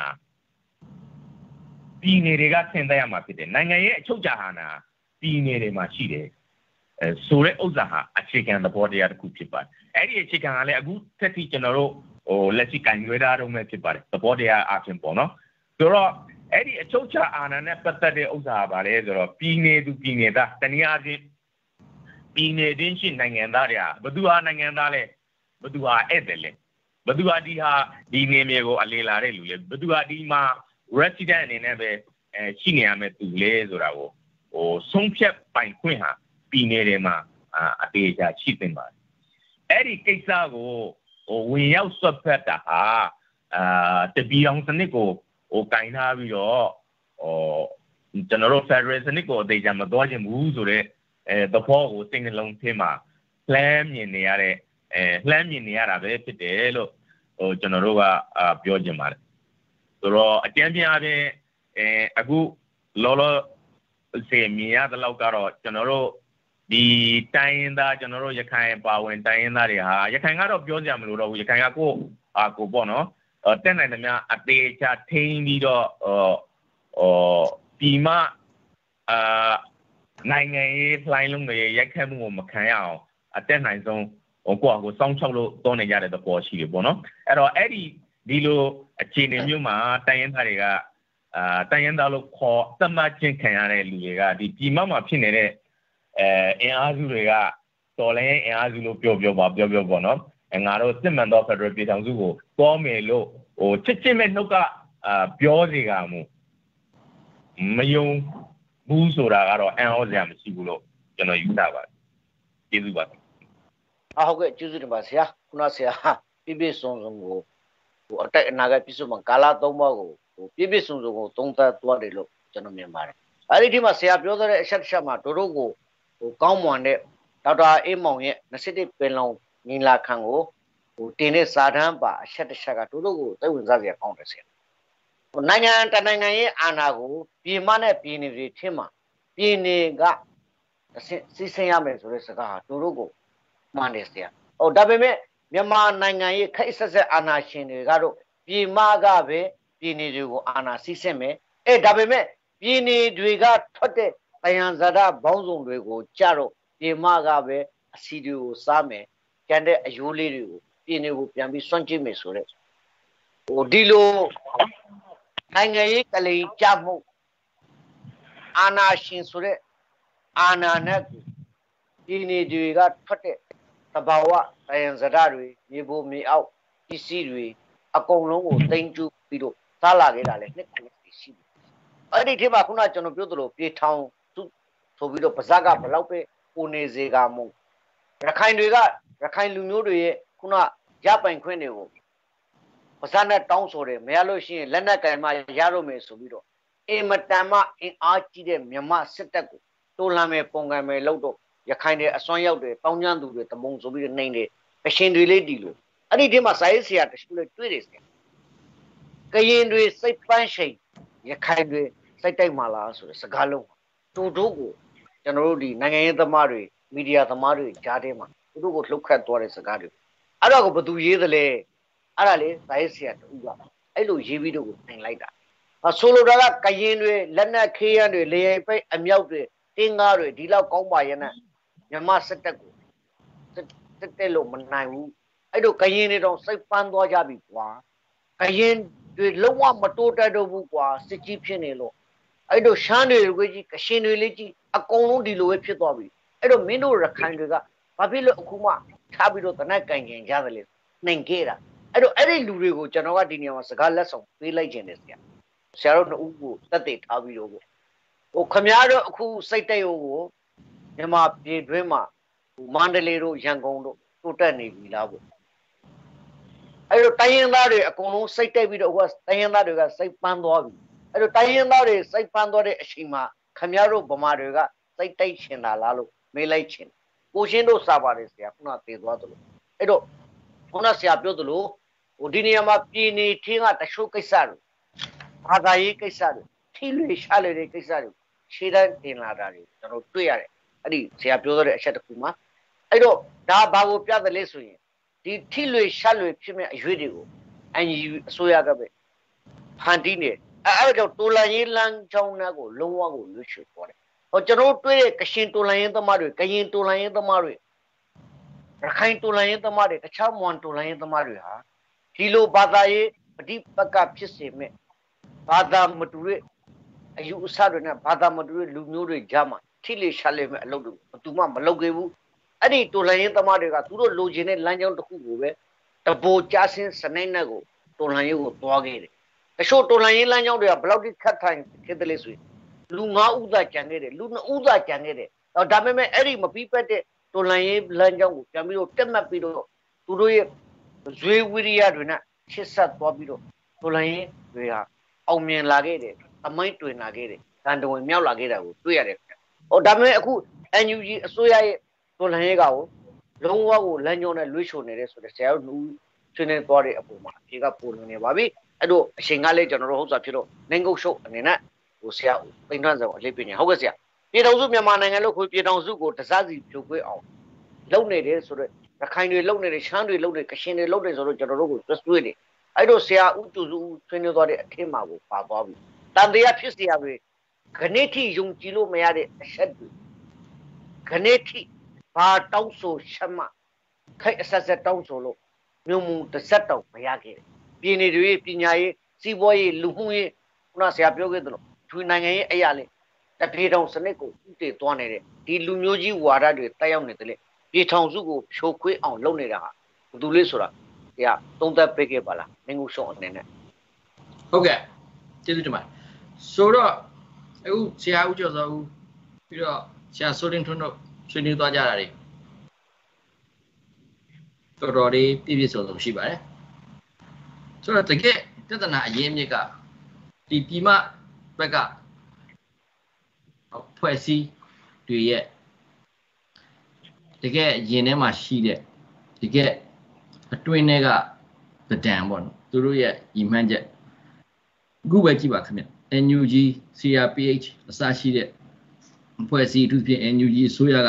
ပြည်နယ်တွေကဆင်သက်ရမှာဖြစ်တယ်နိုင်ငံရဲ့အချုပ်အခြာအာဏာပြည်နယ်တွေမှာရှိတယ်အဲဆိုတဲ့ဥစ္စာဟာအခြေခံသဘောတရားတစ်ခုဖြစ်ပါတယ်အဲ့ဒီအခြေခံကလည်းအခုသက်ထိကျွန်တော်တို့ဟိုလက်ရှိကန်ရွေးထားတော့မှဖြစ်ပါတယ်သဘောတရားအပြင်ပေါ့နော်ဆိုတော့အဲ့ဒီအချုပ်အခြာအာဏာနဲ့ပတ်သက်တဲ့ဥစ္စာပါလေဆိုတော့ပြည်နယ်သူပြည်နယ်သားတနည်းအားဖြင့်ပြည်နယ်တွင်းရှိနိုင်ငံသားတွေဟာဘသူဟာနိုင်ငံသားလဲဘသူဟာဧည့်သည်လဲဘသူဟာဒီဟာဒီနေမြေကိုအလေလာတဲ့လူလဲဘသူဟာဒီမှာ resident အနေနဲ့ပဲအဲရှိနေရမယ်သူလဲဆိုတာကိုဟိုဆုံးဖြတ်ပိုင်ခွင့်ဟာပြည်နယ်တွေမှာအသေးချာရှိသင့်ပါတယ်အဲ့ဒီကိစ္စကိုဟိုဝင်ရောက်ဆွတ်ဖက်တာဟာအာတပီအောင်စနစ်ကိုဟိုကင်ထားပြီးတော့ဟိုကျွန်တော်တို့ Federal စနစ်ကိုအသေးချာမသွားခြင်းဘူးဆိုတော့အဲသဘောကိုစိတ်နှလုံးထဲမှာလှမ်းမြင်နေရတဲ့အဲလှမ်းမြင်နေရတာပဲဖြစ်တယ်လို့ဟိုကျွန်တော်တို့ကအာပြောချင်ပါတယ်ဆိုတော့အကျဉ်းပြအပြင်အဲအခုလောလောဆယ်မြင်ရတဲ့လောက်ကတော့ကျွန်တော်တို့ဒီတိုင်းရင်းသားကျွန်တော်တို့ရခိုင်ပါဝင်တိုင်းရင်းသားတွေဟာရခိုင်ကတော့ပြောကြမလို့တော့ဘူးရခိုင်ကကိုအာကိုပေါ့နော်တက်နိုင်သမျှအသေးချာထိန်းပြီးတော့ဟိုဟိုဒီမှာအာနိုင်ငံရေးလှိုင်းလုံးတွေရိုက်ခတ်မှုကိုမခံရအောင်အတက်နိုင်ဆုံးဟိုကိုယ့်အကိုစောင့်ချောက်လို့တောင်းနေကြတဲ့သဘောရှိတယ်ပေါ့နော်အဲ့တော့အဲ့ဒီဒီလိုအခြေအနေမျိုးမှာတိုင်းရင်းသားတွေကအာတိုင်းရင်းသားလို့ခေါ်သတ်မှတ်ခြင်းခံရတဲ့လူတွေကဒီပြည်မမှာဖြစ်နေတဲ့အဲအင်အားစုတွေကတော်လိုင်းအင်အားစုလို့ပြောပြောပါပြောပြောပေါ့နော်အဲငါတို့စစ်မှန်သော Federal ပြည်ထောင်စုကိုပေါ်မယ်လို့ဟိုချစ်ချစ်မဲ့နှုတ်ကအာပြောစီကမှုမယုံဘူးဆိုတာကတော့အံ့ဩစရာမရှိဘူးလို့ကျွန်တော်ယူဆပါတယ်ကျေးဇူးပါ啊，好个，就是的嘛，是啊，那是啊，别别松松我，我带那个比如说嘎拉东嘛个，我别别松松我东在多的咯，就能明白了。而且嘛，是啊，比如说嘞，像像嘛，多多个，我刚完的，到到一毛钱，那些的变long，你来看我，我店里沙滩吧，现在下个多多个，都问啥子也讲的些。我那年在那年也按那个，比嘛呢，比你的天嘛，比你个，是是这样没做的是个哈，多多个。မှန်တယ်ဆရာ။ဟိုဒါပေမဲ့မြန်မာနိုင်ငံရဲ့ခိတ်ဆက်ဆက်အာဏာရှင်တွေကတော့ပြည်မကပဲပြည်နေတွေကိုအာဏာစီးဆင်းမယ်။အဲဒါပေမဲ့ပြည်နေတွေကထွက်တဲ့တရားဇာတဘောင်းဆောင်တွေကိုကြတော့ပြည်မကပဲအစီတွေကိုစားမယ်။ကျန်တဲ့အယိုးလေးတွေကိုပြည်နေကိုပြန်ပြီးစွန့်ကြည့်မယ်ဆိုတဲ့ဟိုဒီလိုနိုင်ငံရေးကလေးကြမှုအာဏာရှင်ဆိုတဲ့အာဏာနဲ့ပြည်နေတွေကထွက်တဲ့တဘာဝတိုင်းစရာတွေမြေပေါ်မြေအောက်ပစ္စည်းတွေအကုန်လုံးကိုတင်ကျူပြီးတော့စားလာခဲ့တာလေနှစ်ခုရှိတယ်။အဲ့ဒီထဲမှာခုနကျွန်တော်ပြောသလိုပြေထောင်ဆိုပြီးတော့ပါဇက်ကဘလောက်ပဲပုံနေစေကမို့ရခိုင်တွေကရခိုင်လူမျိုးတွေရဲ့ခုနရပိုင်ခွင့်တွေကိုပါဇက်နဲ့တောင်းဆိုတယ်မရလို့ရှိရင်လက်နက်ကင်မှရတော့မယ်ဆိုပြီးတော့အင်မတန်မှအင်အားကြီးတဲ့မြန်မာစစ်တပ်ကိုတိုးလမ်းမဲ့ပုံကံမဲ့လို့တော့ရခိုင်တွေအစွမ်းရောက်တယ်တောင်းကျမ်းသူတွေတမုံဆိုပြီးနေနေအရှင်တွေလေးတီလို့အဲ့ဒီထဲမှာစာရေးဆရာတချို့လေးတွေ့တယ်ဆရာကရင်တွေစိတ်ပန်းရှိန်ရခိုင်တွေစိတ်တိုက်မှလားဆိုတဲ့စကားလုံးတူတူကိုကျွန်တော်တို့ဒီနိုင်ငံရေးသမားတွေမီဒီယာသမားတွေကြားထဲမှာသူတို့ကိုလှုပ်ခတ်သွားတဲ့စကားတွေအဲ့တော့ဘယ်သူရေးသလဲအဲ့ဒါလေစာရေးဆရာတူကအဲ့လိုရေးပြီးတော့ကိုတင်လိုက်တာဆိုလိုတာကကရင်တွေလက်နက်ခေးရန်တွေလေရင်ပိတ်အမြောက်တွေတင်းကားတွေဒီလောက်ကောင်းပါရဲ့နဲ့မြန်မာစစ်တပ်ကိုတက်တက်လို့မနိုင်ဘူးအဲ့တော့ကရင်တွေတော့စိတ်ပန်းသွားကြပြီကွာကရင်တွေလုံးဝမတိုးတက်တော့ဘူးကွာစစ်ကြီးဖြစ်နေလို့အဲ့တော့ရှမ်းတွေကိုကြီးကရှင်တွေလေးကြီးအကုန်လုံးဒီလိုပဲဖြစ်သွားပြီအဲ့တော့မင်းတို့ရခိုင်တွေကဘာဖြစ်လို့အခုမှထားပြီးတော့တနက်ကင်ကျင်ကြတယ်လေနှင်ခဲ့တာအဲ့တော့အဲ့ဒီလူတွေကိုကျွန်တော်ကဒီနေရာမှာစကားလက်ဆောင်ပေးလိုက်ခြင်းတယ်ဆရာဆရာတို့နှစ်ဦးကိုတက်တည်ထားပြီးတော့ဟိုခမားတို့အခုစိတ်တက်ရုံကိုမြန်မာပြည်တွင်းမှာဟိုမန္တလေးတို့ရန်ကုန်တို့တိုးတက်နေပြီလားပေါ့အဲ့တော့တိုင်းရင်းသားတွေအကုန်လုံးစိတ်တက်ပြီးတော့ဟိုကတိုင်းရင်းသားတွေကစိတ်ပန်းသွားပြီအဲ့တော့တိုင်းရင်းသားတွေစိတ်ပန်းသွားတဲ့အချိန်မှာခမားတို့ဗမာတွေကစိတ်တိတ်ချင်တာလားလို့မေးလိုက်ချင်ကိုရှင်းတို့စာပါတယ်ဆရာခုနသေသွားတယ်လို့အဲ့တော့ခုနဆရာပြောသလိုဟိုဒီနေရာမှာပြည်နေထင်းကတချို့ကိစ္စတွေဘာသာရေးကိစ္စတွေထိလွေရှာလေတဲ့ကိစ္စတွေရှေ့တန်းတင်လာတာတွေကျွန်တော်တွေ့ရတယ်အဲ့ဒီဆရာပြောတဲ့အချက်တစ်ခုမှာအဲ့တော့ဒါဘာကိုပြသလဲဆိုရင်ဒီထိလွေရှာလွေဖြစ်မဲ့အရွေးတွေကိုအန်ယူအစိုးရကပဲဖန်တီးနေအဲ့အဲ့ကြောင့်တိုလန်ရေးလမ်းကြောင်းနာကိုလုံးဝကိုလွှတ်ချသွားတယ်ဟောကျွန်တော်တွေ့တဲ့ကရှင်တိုလန်ရေးသမားတွေကရင်တိုလန်ရေးသမားတွေရခိုင်တိုလန်ရေးသမားတွေတခြားမွန်တိုလန်ရေးသမားတွေဟာဒီလိုဘာသာရေးပဋိပက္ခဖြစ်စေမဲ့ဘာသာမတူတဲ့အယူအဆတွေနဲ့ဘာသာမတူတဲ့လူမျိုးတွေကြားမှာထိလေရှာလေမဲ့အလုပ်တွေဘယ်သူမှမလုပ်ခဲ့ဘူးအဲ့ဒီတိုလန်ရေးသမားတွေကသူတို့လိုချင်တဲ့လမ်းကြောင်းတစ်ခုကိုပဲတဘိုကြားစင်းစနေနဲ့ကိုတိုလန်ရေးကိုတွားခဲ့တယ်တချို့တိုလန်ရေးလမ်းကြောင်းတွေကဘယ်လောက်ထိခတ်ထိုင်ဖြစ်တယ်လဲဆိုရင်လူငါးဦးသာကြံခဲ့တယ်လူနှစ်ဦးသာကြံခဲ့တယ်ဒါပေမဲ့အဲ့ဒီမပြီးပတ်တဲ့တိုလန်ရေးလမ်းကြောင်းကိုပြန်ပြီးတော့တက်မှတ်ပြီးတော့သူတို့ရဲ့ဇွေဝိရိယတွေနဲ့ချစ်ဆက်သွားပြီးတော့တိုလန်ရေးတွေဟာအောင်မြင်လာခဲ့တယ်အမိုင်းတွင်လာခဲ့တယ်ဂန်တဝင်မြောက်လာခဲ့တာကိုတွေ့ရတယ်ဟောဒါပေမဲ့အခု အန် ယူ ဂျီ အစိုးရရဲ့တိုလန်ရေးကကိုလုံးဝကိုလမ်းကြောင်းနဲ့လွှဲချိုနေတဲ့ဆိုတဲ့ဆရာတို့လူဆွေးနွေးသွားတဲ့အပေါ်မှာအဖြေကပုံနေပါပြီအဲ့တော့အချိန်ကလေးကျွန်တော်တို့ဟုတ်စွာဖြစ်တော့နိုင်ကုတ်ရှုပ်အနေနဲ့ဟိုဆရာပိန်ထွန်းဆောင်အလေးပေးနေဟုတ်ကဲ့ဆရာပြည်တော်စုမြန်မာနိုင်ငံလို့ခွေပြည်တော်စုကိုတစားစီဖြိုခွဲအောင်လုပ်နေတယ်ဆိုတော့ရခိုင်တွေလုပ်နေတယ်ရှမ်းတွေလုပ်နေကရှင်တွေလုပ်နေဆိုတော့ကျွန်တော်တို့ကိုတွဲဆွေးနေအဲ့တော့ဆရာဦးတူစုဆွေးနွေးသွားတဲ့အထင်းမှာကိုပါသွားပြီတန်တရားဖြစ်เสียတွေခဏထိယုံကြည်လို့မရတဲ့အချက်တွေခဏထိဘာတောင်းဆိုချက်မှခိုက်အဆက်ဆက်တောင်းဆိုလို့မြို့မှုတစ်ဆက်တောင်မရခဲ့ပြည်နေတွေပညာရေးစီးပွားရေးလူမှုရေးခုနဆရာပြောခဲ့သလိုထွေနိုင်ငံရေးအရာလေးတပြေတောင်စနစ်ကိုဥတည်သွားနေတဲ့ဒီလူမျိုးကြီးဝါဒတွေတက်ရောက်နေတယ်လေပြည်ထောင်စုကိုဖြိုခွင်းအောင်လုပ်နေတာဟာဘယ်သူလဲဆိုတာတရားသုံးသပ်ပေးခဲ့ပါလားမင်းကိုရှောင်းအနေနဲ့ဟုတ်ကဲ့ကျေးဇူးတင်ပါတယ်ဆိုတော့အခုဆရာဦးကျော်စောဦးပြီးတော့ဆရာစိုးတင်ထွန်းတို့ဆွေးနွေးသွားကြတာတွေတော်တော်လေးပြည့်ပြည့်စုံစုံရှိပါတယ်ဆိုတော့တကယ်ပြဿနာအရင်းအမြစ်ကဒီပြည်မဘက်ကဖွဲ့စည်းတွေရဲ့တကယ်ရင်ထဲမှာရှိတဲ့တကယ်အတွင်းထဲကဗဒံပေါ့နော်သူတို့ရဲ့ညီမှန်းချက်အခုပဲကြည့်ပါခင်ဗျ အန် ယူ ဂျီ စီ အာร์ ပီ အိတ်ချ် အစရှိတဲ့ဖွဲ့စည်းအထူးဖြင့် အန် ယူ ဂျီ အစိုးရက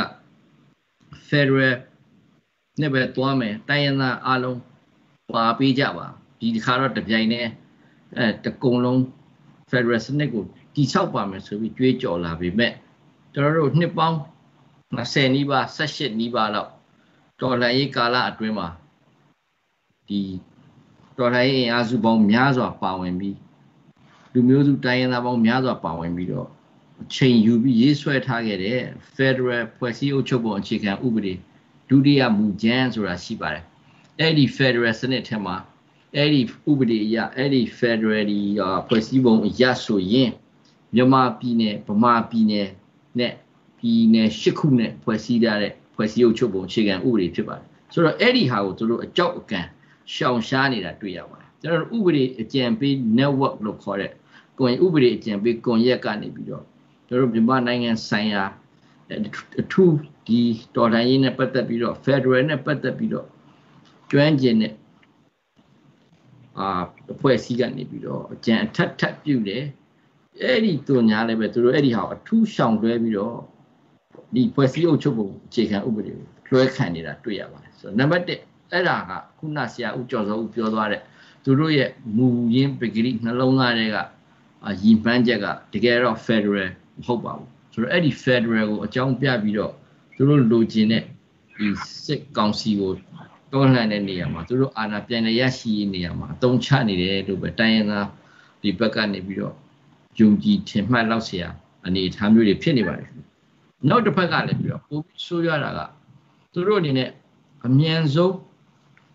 Federal နဲ့ပဲသွားမယ်တိုင်းရင်းသားအားလုံးပါပေးကြပါဒီတစ်ခါတော့တပြိုင်တည်းအဲတကုံလုံး Federal စနစ်ကိုတိဆောက်ပါမယ်ဆိုပြီးကြွေးကြော်လာပြီမဲ့ကျွန်တော်တို့နှစ်ပေါင်း၂၀နီးပါး၁၈နီးပါးလောက်တော်လှန်ရေးကာလအတွင်းမှာဒီတော်လှန်ရေးအင်အားစုပေါင်းများစွာပါဝင်ပြီးလူမျိုးစုတိုင်းရင်းသားပေါင်းများစွာပါဝင်ပြီးတော့အချိန်ယူပြီးရေးဆွဲထားခဲ့တဲ့ Federal ဖွဲ့စည်းအုပ်ချုပ်ပုံအခြေခံဥပဒေဒုတိယမူကြမ်းဆိုတာရှိပါတယ်အဲ့ဒီ Federal စနစ်ထဲမှာအဲ့ဒီဥပဒေအရအဲ့ဒီ Federal ဒီဖွဲ့စည်းပုံအရဆိုရင်မြန်မာပြည်နယ်ဗမာပြည်နယ်နဲ့ပြည်နယ်၈ခုနဲ့ဖွဲ့စည်းထားတဲ့ဖွဲ့စည်းအုပ်ချုပ်ပုံအခြေခံဥပဒေဖြစ်ပါတယ်ဆိုတော့အဲ့ဒီဟာကိုတို့အကြောက်အကန်ရှောင်ရှားနေတာတွေ့ရပါတယ်ကျွန်တော်ဥပဒေအကြံပေး network လို့ခေါ်တဲ့ကိုယ်ဥပဒေအကြံပေးကွန်ရက်ကနေပြီးတော့ကျွန်တော်မြန်မာနိုင်ငံဆိုင်ရာအထူးဒီတော်လှန်ရေးနဲ့ပတ်သက်ပြီးတော့ Federal နဲ့ပတ်သက်ပြီးတော့ကျွမ်းကျင်တဲ့အာအဖွဲ့အစည်းကနေပြီးတော့အကြံအထက်ထပ်ပြုတယ်အဲ့ဒီသူညာလည်းပဲသူတို့အဲ့ဒီဟာအထူးရှောင်တွဲပြီးတော့ဒီဖွဲ့စည်းအုပ်ချုပ်ပုံအခြေခံဥပဒေကိုလွှဲခံနေတာတွေ့ရပါတယ်ဆိုတော့နံပါတ်တစ်အဲ့ဒါကခုနဆရာဦးကျော်စောဦးပြောသွားတဲ့သူတို့ရဲ့မူရင်းပဂရိနှလုံးသားတွေကရည်မှန်းချက်ကတကယ်တော့ Federal မဟုတ်ပါဘူးဆိုတော့အဲ့ဒီ Federal ကိုအကြောင်းပြပြီးတော့သူတို့လိုချင်တဲ့ဒီစစ်ကောင်စီကိုတွန်းလှန်တဲ့နေရာမှာသူတို့အာဏာပြန်လည်ရရှိရေးနေရာမှာအသုံးချနေတယ်လို့ပဲတိုင်းရင်းသားဒီဘက်ကနေပြီးတော့ယုံကြည်ထင်မှတ်လောက်เสียအနေအထားမျိုးတွေဖြစ်နေပါတယ်နောက်တစ်ဖက်ကလည်းပြီးတော့ပိုပြီးဆိုးရတာကသူတို့အနေနဲ့အမြန်ဆုံး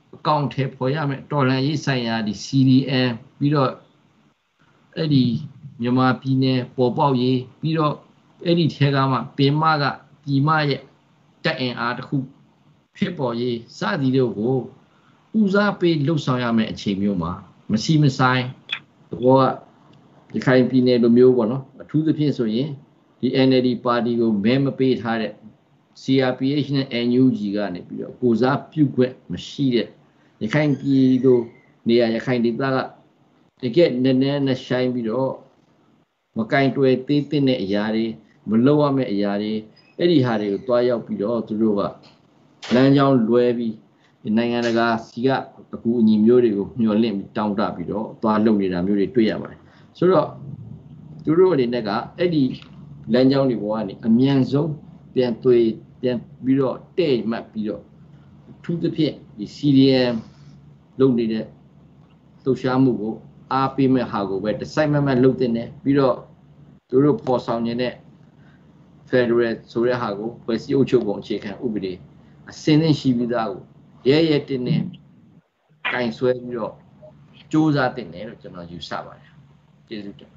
ကောင်းထဲပေါ်ရမယ်တော်လှန်ရေးဆိုင်ရာဒီ C D M ပြီးတော့အဲ့ဒီမြန်မာပြည်နယ်ပေါ်ပေါက်ရေးပြီးတော့အဲ့ဒီထဲကမှပင်မကပြည်မရဲ့တက်အင်အားတစ်ခုဖြစ်ပေါ်ရေးစသည်တို့ကိုဦးစားပေးလှုပ်ဆောင်ရမယ်အချိန်မျိုးမှာမရှိမဆိုင်ဘောကဒီခိုင်ပြည်နယ်လိုမျိုးပေါ့နော်အထူးသဖြင့်ဆိုရင်ဒီ N L D ပါတီကိုမဲမပေးထားတဲ့ C R P H နဲ့ N U G ကနေပြီးတော့ကိုစားပြုခွင့်မရှိတဲ့ရခိုင်ပြည်တို့နေရာရခိုင်ဒေသကတကယ်နည်းနည်းနဲ့ရှိုင်းပြီးတော့မကင်တွယ်သေးတဲ့အရာတွေမလုပ်ရမယ့်အရာတွေအဲ့ဒီဟာတွေကိုတွားရောက်ပြီးတော့သူတို့ကလမ်းကြောင်းလွဲပြီးနိုင်ငံတကာစီကအကူအညီမျိုးတွေကိုညှော်လင့်တောင်းတပြီးတော့တွားလုပ်နေတာမျိုးတွေတွေ့ရပါတယ်ဆိုတော့သူတို့အနေနဲ့ကအဲ့ဒီလမ်းကြောင်းတွေပေါ်ကနေအမြန်ဆုံးပြန်သွေးပြန်ပြီးတော့တဲ့မှတ်ပြီးတော့ထူးသဖြင့်ဒီ C D M လုပ်နေတဲ့လှုပ်ရှားမှုကိုအားပေးမဲ့ဟာကိုပဲတစ်စိုက်မမတ်လုပ်တဲ့နဲ့ပြီးတော့သူတို့ပေါ်ဆောင်နေတဲ့ Federal ဆိုတဲ့ဟာကိုဖွဲ့စည်းအုပ်ချုပ်ပုံအခြေခံဥပဒေအစင်းနဲ့ရှိပြီးသားကိုရဲရဲတင်းတင်းကင်ဆွဲပြီးတော့စူးစမ်းတင်တယ်လို့ကျွန်တော်ယူဆပါတယ်ကျေးဇူးတင်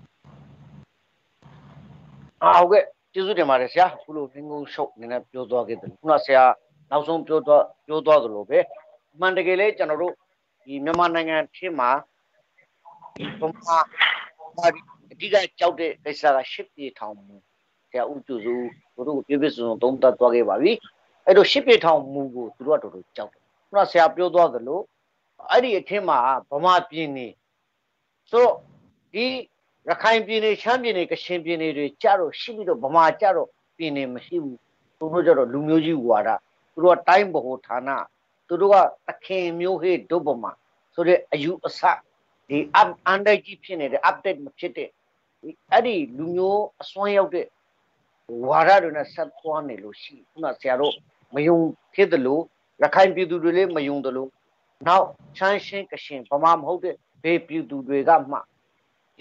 အာဟုတ်ကဲ့ကျေးဇူးတင်ပါတယ်ဆရာခုလိုငင်းငုံရှုပ်နေနဲ့ပြောသွားခဲ့တယ်ခုနဆရာနောက်ဆုံးပြောသွားပြောသွားသလိုပဲအမှန်တကယ်လဲကျွန်တော်တို့ဒီမြန်မာနိုင်ငံထဲမှာဘုံမှာအဓိကကြောက်တဲ့ကိစ္စကရှစ်ပြေထောင်မှုဆရာဦးကျူစုတို့ကိုပြပြစုံသုံးသပ်သွားခဲ့ပါပြီအဲ့တော့ရှစ်ပြေထောင်မှုကိုသူတို့ကတော်တော်ကြောက်တယ်ခုနဆရာပြောသွားသလိုအဲ့ဒီအထင်းမှာဗမာပြည်နေဆိုတော့ဒီရခိုင်ပြည်နယ်ရှမ်းပြည်နယ်ကချင်ပြည်နယ်တွေကြတော့ရှိပြီးတော့ဗမာကြတော့ပြည်နယ်မရှိဘူးသူတို့ကြတော့လူမျိုးကြီးဝါဒသူတို့ကတိုင်းဗဟိုဌာနသူတို့ကတခင်မျိုးဟေ့ဒုဗမာဆိုတဲ့အယူအဆဒီအန်ဒိုက်ကြီးဖြစ်နေတဲ့ update မဖြစ်တဲ့အဲ့ဒီလူမျိုးအစွမ်းရောက်တဲ့ဝါဒတွေနဲ့ဆက်သွားနေလို့ရှိခုနဆရာတို့မယုံဖြစ်တယ်လို့ရခိုင်ပြည်သူတွေလည်းမယုံတယ်လို့နောက်ချမ်းရှင်းကရှင်ဗမာမဟုတ်တဲ့ဘေးပြည်သူတွေကမှဒီ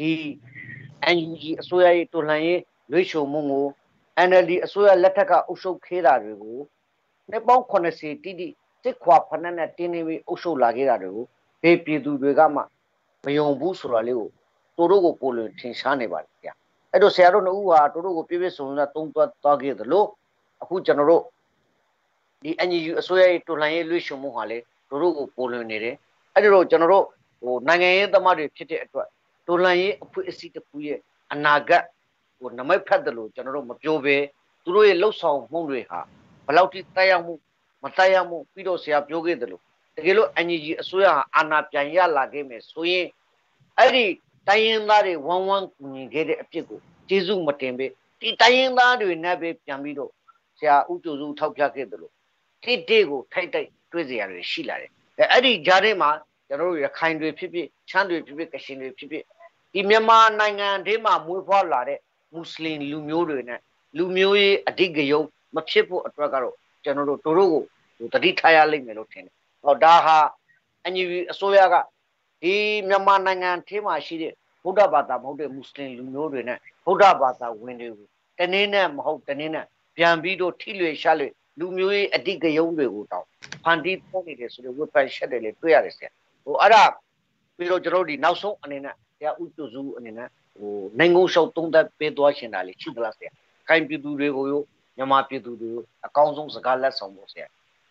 N U G အစိုးရရဲ့တော်လှန်ရေးလွှဲချုံမှုကို N L D အစိုးရလက်ထက်ကအုပ်ချုပ်ခဲ့တာတွေကိုနှစ်ပေါင်းခုနှစ်ဆယ်တိတိစစ်ခွာဖဏနဲ့တင်းနေပြီးအုပ်ချုပ်လာခဲ့တာတွေကိုဘေးပြည်သူတွေကမှမယုံဘူးဆိုတာလေးကိုသူတို့ကိုပိုလို့ထင်ရှားနေပါတယ်ဗျာအဲ့တော့ဆရာတို့နှစ်ဦးဟာသူတို့ကိုပြည့်ပြည့်စုံစုံသုံးသွားသွားခဲ့သလိုအခုကျွန်တော်တို့ဒီ N U G အစိုးရရဲ့တော်လှန်ရေးလွှဲချုံမှုဟာလေသူတို့ကိုပိုလို့နေတယ်အဲ့တော့ကျွန်တော်တို့ဟိုနိုင်ငံရေးသမားတွေဖြစ်တဲ့အတွက်တော်လှန်ရေးအဖွဲ့အစည်းတစ်ခုရဲ့အနာဂတ်ဟိုနမိတ်ဖက်တယ်လို့ကျွန်တော်တို့မပြောဘဲသူတို့ရဲ့လှုပ်ဆောင်မှုတွေဟာဘယ်လောက်ထိတိုက်ရောက်မှုမတိုက်ရောက်မှုပြီးတော့ဆရာပြောခဲ့တယ်လို့တကယ်လို့ N U G အစိုးရဟာအာဏာပြန်ရလာခဲ့မယ်ဆိုရင်အဲ့ဒီတိုင်းရင်းသားတွေဝမ်းဝမ်းကူညီခဲ့တဲ့အဖြစ်ကိုကျေးဇူးမတင်ပဲဒီတိုင်းရင်းသားတွေနဲ့ပဲပြန်ပြီးတော့ဆရာဦးကျော်စုထောက်ပြခဲ့တယ်လို့တိတိကိုထိုက်တိုက်တွေ့စရာတွေရှိလာတယ်အဲ့ဒီကြားထဲမှာကျွန်တော်တို့ရခိုင်တွေဖြစ်ဖြစ်ချမ်းတွေဖြစ်ဖြစ်ကရှင်တွေဖြစ်ဖြစ်ဒီမြန်မာနိုင်ငံထဲမှာမွေးဖွားလာတဲ့မွတ်စလင်လူမျိုးတွေနဲ့လူမျိုးရေးအဓိကယုံမဖြစ်ဖို့အတွက်ကတော့ကျွန်တော်တို့တို့တို့ကိုတတိထားရလိမ့်မယ်လို့ထင်တယ်ဟောဒါဟာအန်ယူအစိုးရကဒီမြန်မာနိုင်ငံထဲမှာရှိတဲ့ဗုဒ္ဓဘာသာမဟုတ်တဲ့မွတ်စလင်လူမျိုးတွေနဲ့ဗုဒ္ဓဘာသာဝင်တွေကိုတနည်းနဲ့မဟုတ်တနည်းနဲ့ပြန်ပြီးတော့ထိလွေရှာလွေလူမျိုးရေးအဓိကယုံတွေကိုတောင်းဖန်တီးပေါ်နေတယ်ဆိုတော့ဝက်ပိုက်ရှက်တယ်လေတွေ့ရတယ်ဆရာဟိုအဲ့ဒါပြီးတော့ကျွန်တော်တို့ဒီနောက်ဆုံးအနေနဲ့ဆရာဦးကျော်စုအနေနဲ့ဟိုနိုင်ငံရှောက်သုံးသက်ပေးသွားရှင်တာလေရှိသလားဆရာခိုင်ပြည်သူတွေကိုရောမြန်မာပြည်သူတွေကိုအကောင်းဆုံးစကားလက်ဆောင်ဖို့ဆရာ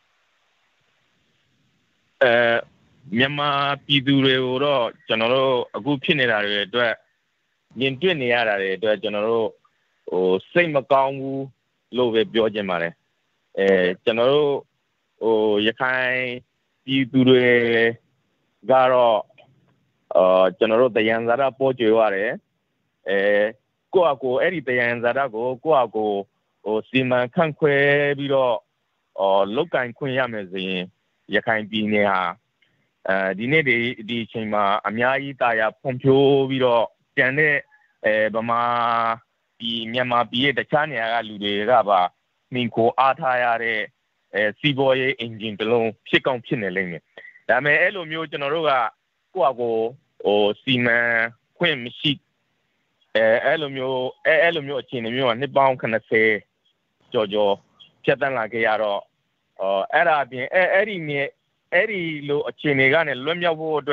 အဲမြန်မာပြည်သူတွေကိုတော့ကျွန်တော်တို့အခုဖြစ်နေတာတွေအတွက်မြင်တွေ့နေရတာတွေအတွက်ကျွန်တော်တို့ဟိုစိတ်မကောင်းဘူးလို့ပဲပြောချင်ပါတယ်အဲကျွန်တော်တို့ဟိုရခိုင်ပြည်သူတွေကတော့အာကျွန်တော်တို့တရားစာရပေါ်ကြွရတယ်အဲကိုယ့်အကိုအဲ့ဒီတရားစာရကိုကိုယ့်အကိုဟိုစီမံခန့်ခွဲပြီးတော့အော်လုတ်ကင်ခွင့်ရမယ်ဆိုရင်ရခိုင်ပြည်နယ်ဟာအဲဒီနေ့ဒီဒီအချိန်မှာအများကြီးတာယာဖွံ့ဖြိုးပြီးတော့ကျန်တဲ့အဲဗမာပြည်မြန်မာပြည်ရဲ့တခြားနေရာကလူတွေကပါမိန်ကိုအားထားရတဲ့အဲစီးပွားရေးအင်ဂျင်တစ်လုံးဖြစ်ကောင်းဖြစ်နေလိမ့်မယ်ဒါပေမဲ့အဲ့လိုမျိုးကျွန်တော်တို့ကကိုယ့်အကိုဟိုစီမံခွင့်မရှိအဲအဲ့လိုမျိုးအဲအဲ့လိုမျိုးအခြေအနေမျိုးကနှစ်ပေါင်းခုနှစ်ဆယ်ကျော်ကျော်ဖြတ်တန်းလာခဲ့ရတော့အော်အဲ့ဒါအပြင်အဲအဲ့ဒီနေ Eddie Lo Chinigan and Lumia would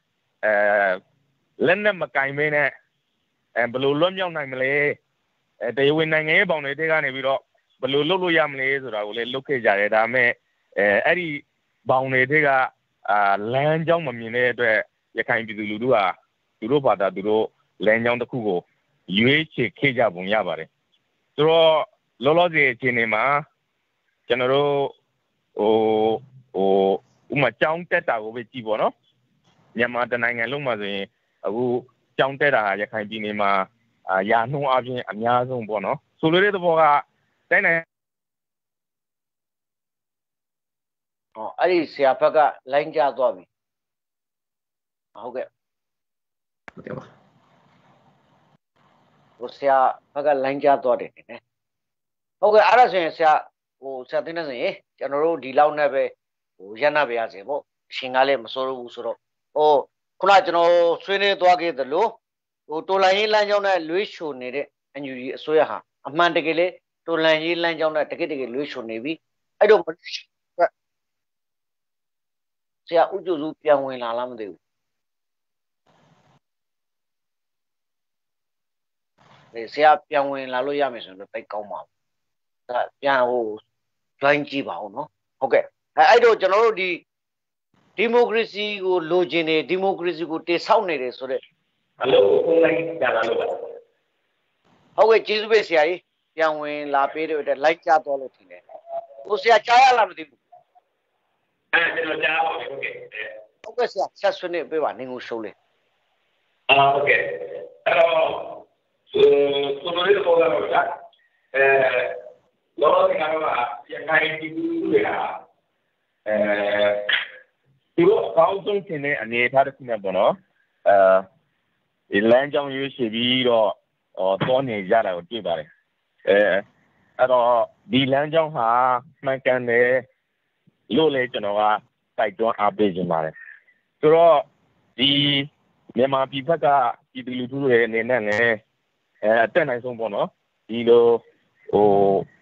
Lenda Macaimene and Blue Lumia Namale. They win nine a bone, they got a bit of Blue Lulu Yamles, or I will look at Jared. Eddie Bound, they got land young Mamine, you can't be the Ludua, Europa that do land young the Kugo. U H Keja Bunyabare. So Lolo de Chinema, General o o uma chong teta go be chi bo no Myanmar တနိုင်ငံလုံးမှာဆိုရင်အခုကြောင်းတက်တာရခိုင်ပြည်နယ်မှာရာနှုန်းအပြင်အများဆုံးပေါ့နော်ဆိုလိုတဲ့သဘောကတိုင်းနိုင်ဟောအဲ့ဒီဆရာဘက်ကလိုင်းကြသွားပြီဟုတ်ကဲ့ဟုတ်ကဲ့ပါဟိုဆရာဘက်ကလိုင်းကြသွားတယ်နည်းဟုတ်ကဲ့အဲ့ဒါဆိုရင်ဆရာဟိုဆရာသိနေဆိုရင်ကျွန်တော်တို့ဒီလောက်နဲ့ပဲဟိုရန်နာပြရစီပေါ့အရှင်ကလည်းမစိုးဘူးဆိုတော့ဟိုခုနကျွန်တော်ဆွေးနွေးသွားခဲ့သလိုဟိုတော်လိုင်းရေးလမ်းကြောင်းနဲ့လွေးချိုနေတဲ့အန်ယူဂျီအစိုးရဟာအမှန်တကယ်လေတော်လိုင်းရေးလမ်းကြောင်းနဲ့တကယ်တကယ်လွေးချိုနေပြီအဲ့တော့ဆရာဥကျုစုပြန်ဝင်လာလားမသိဘူးဒီဆရာပြန်ဝင်လာလို့ရမယ်ဆိုတော့တိတ်ကောင်းပါဘူးဒါပြန်ဟို join ကြည့်ပါဦးနော်ဟုတ်ကဲ့အဲအဲ့တော့ကျွန်တော်တို့ဒီဒီမိုကရေစီကိုလိုချင်နေဒီမိုကရေစီကိုတည်ဆောက်နေတယ်ဆိုတော့အလို့ဖုန်းလိုက်ကြတာလို့ပါဟုတ်ကဲ့ကျေးဇူးပဲဆရာကြီးပြန်ဝင်လာပေးတဲ့အတွက် like ကြတော့လို့ထင်တယ်ဟိုဆရာကြားရလားမသိဘူးအဲကျွန်တော်ကြားပါဟုတ်ကဲ့ဟုတ်ကဲ့ဆရာဆက်ဆွေးနွေးပေးပါနေကိုရှုံးလေအာဟုတ်ကဲ့အဲ့တော့ဆိုလိုတဲ့ပုံစံတော့ကြာအဲလောကကတော့ရခိုင်ပြည်သူတွေကအဲသူတို့အကောင်းဆုံးတင်တဲ့အနေအထားတစ်ခုနဲ့ပေါ့နော်အဲဒီလမ်းကြောင်းရွေးချယ်ပြီးတော့တောနေကြတာကိုတွေ့ပါတယ်အဲအဲ့တော့ဒီလမ်းကြောင်းဟာမှန်ကန်တယ်လို့လေကျွန်တော်ကတိုက်တွန်းအားပေးခြင်းပါတယ်ဆိုတော့ဒီမြန်မာပြည်ဘက်ကပြည်သူလူထုတွေအနေနဲ့လည်းအဲအတက်နိုင်ဆုံးပေါ့နော်ဒီလိုဟို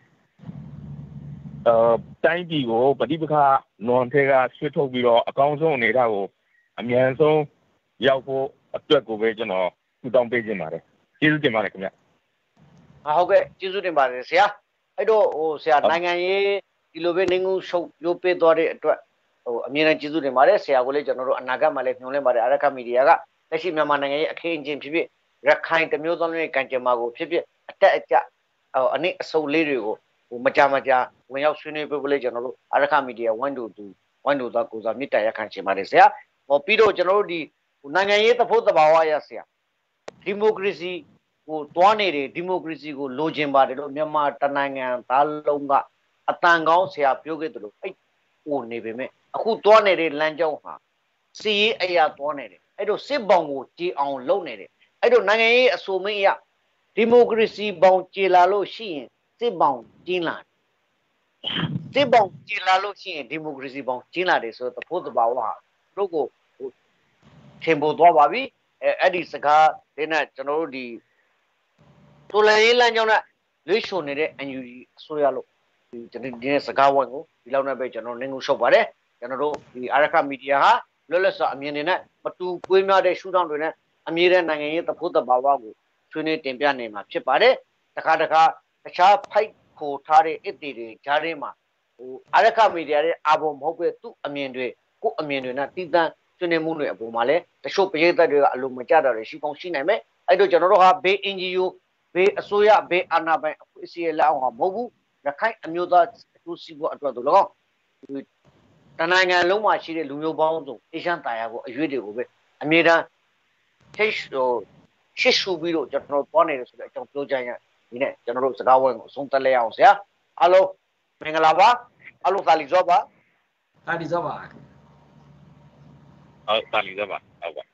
အဲတိုင်းပြည်ကိုပဋိပက္ခနွန်ထဲကဆွေးထုတ်ပြီးတော့အကောင်းဆုံးအနေအထားကိုအမြန်ဆုံးရောက်ဖို့အတွက်ကိုပဲကျွန်တော်ထူထောင်ပေးခြင်းပါတယ်ကျေးဇူးတင်ပါတယ်ခင်ဗျာဟုတ်ကဲ့ကျေးဇူးတင်ပါတယ်ဆရာအဲ့တော့ဟိုဆရာနိုင်ငံရေးဒီလိုပဲနေငုံရှုပ်ရိုးပေးသွားတဲ့အတွက်ဟိုအမြဲတမ်းကျေးဇူးတင်ပါတယ်ဆရာကိုလည်းကျွန်တော်တို့အနာဂတ်မှာလည်းညွှန်လင်းပါတယ်အရခမီဒီယာကလက်ရှိမြန်မာနိုင်ငံရဲ့အခင်းအကျင်းဖြစ်ဖြစ်ရခိုင်တမျိုးသောရဲ့ကံကြမ္မာကိုဖြစ်ဖြစ်အတက်အကျအနည်းအဆုပ်လေးတွေကိုဟိုမကြမကြဝင်ရောက်ဆွေးနွေးပေးလို့ကျွန်တော်တို့အရခမီဒီယာone to two one to threeကိုစားမြစ်တာရခံချင်ပါတယ်ဆရာဟောပြီးတော့ကျွန်တော်တို့ဒီနိုင်ငံရေးသဖို့တဘာဝရဆရာဒီမိုကရေစီကိုတွားနေတယ်ဒီမိုကရေစီကိုလိုချင်ပါတယ်လို့မြန်မာတနိုင်ငံသားလုံးကအတန်ကောင်းဆရာပြောခဲ့တယ်လို့အဲ့ဟိုနေပေမဲ့အခုတွားနေတဲ့လမ်းကြောင်းဟာစီရေးအရာတွားနေတယ်အဲ့တော့စစ်ဘောင်ကိုကြေအောင်လုပ်နေတယ်အဲ့တော့နိုင်ငံရေးအဆိုမင်းအရဒီမိုကရေစီဘောင်ကြေလာလို့ရှိရင်စစ်ဘောင်ကျင်းလာစစ်ဘောင်ကြေလာလို့ရှိရင်ဒီမိုကရေစီဘောင်ကျင်းလာတယ်ဆိုတော့သဖို့တဘာဝဟာတို့ကိုထင်ပေါ်သွားပါပြီအဲအဲ့ဒီစကားလေးနဲ့ကျွန်တော်တို့ဒီတော်လန်ရေးလမ်းကြောင်းနဲ့လွှဲချိုနေတဲ့ N U G အစိုးရလို့ဒီဒီနေ့စကားဝိုင်းကိုဒီလောက်နဲ့ပဲကျွန်တော်နင်းကိုရှုပ်ပါတယ်ကျွန်တော်တို့ဒီအာရခမီဒီယာဟာလွတ်လပ်စွာအမြင်တွေနဲ့မတူကွေးများတဲ့ရှုထောင့်တွေနဲ့အမြဲတမ်းနိုင်ငံရေးသဖို့တဘာဝကိုဆွေးနွေးတင်ပြနေမှာဖြစ်ပါတယ်တခါတခါတခြားဖိုက်ခိုထားတဲ့အစ်တီတွေကြားထဲမှာဟိုအာရခမီဒီယာရဲ့အာဘော်မဟုတ်ပဲသူ့အမြင်တွေကိုအမြင်တွေနဲ့တည်တံ့ဆွေးနွေးမှုတွေအပေါ်မှာလည်းတချို့ပရိသတ်တွေကအလိုမကျတာတွေရှိကောင်းရှိနိုင်မယ်အဲ့တော့ကျွန်တော်တို့ဟာဘေးအင်ဂျီယိုဘေးအစိုးရဘေးအာဏာပိုင်အဖွဲ့အစည်းရဲ့လက်အောက်မှာမဟုတ်ဘူးရခိုင်အမျိုးသားအကျိုးစီးပွားအတွက်တို့၎င်းတနိုင်ငံလုံးမှာရှိတဲ့လူမျိုးပေါင်းစုံအေရှန်တာယာကိုအရွေးတွေကိုပဲအမြဲတမ်းထိတ်ဟိုရှစ်ရှူပြီးတော့ကျွန်တော်တို့ပေါ်နေတယ်ဆိုတဲ့အကြောင်းပြောကြရင်ဒီနေ့ကျွန်တော်တို့စကားဝိုင်းကိုအဆုံးသတ်လိုက်အောင်ဆရာအားလုံးမင်္ဂလာပါအားလုံးသာလီဇောပါသာလီဇောပါဟုတ်သာလီဇောပါဟုတ်ပါ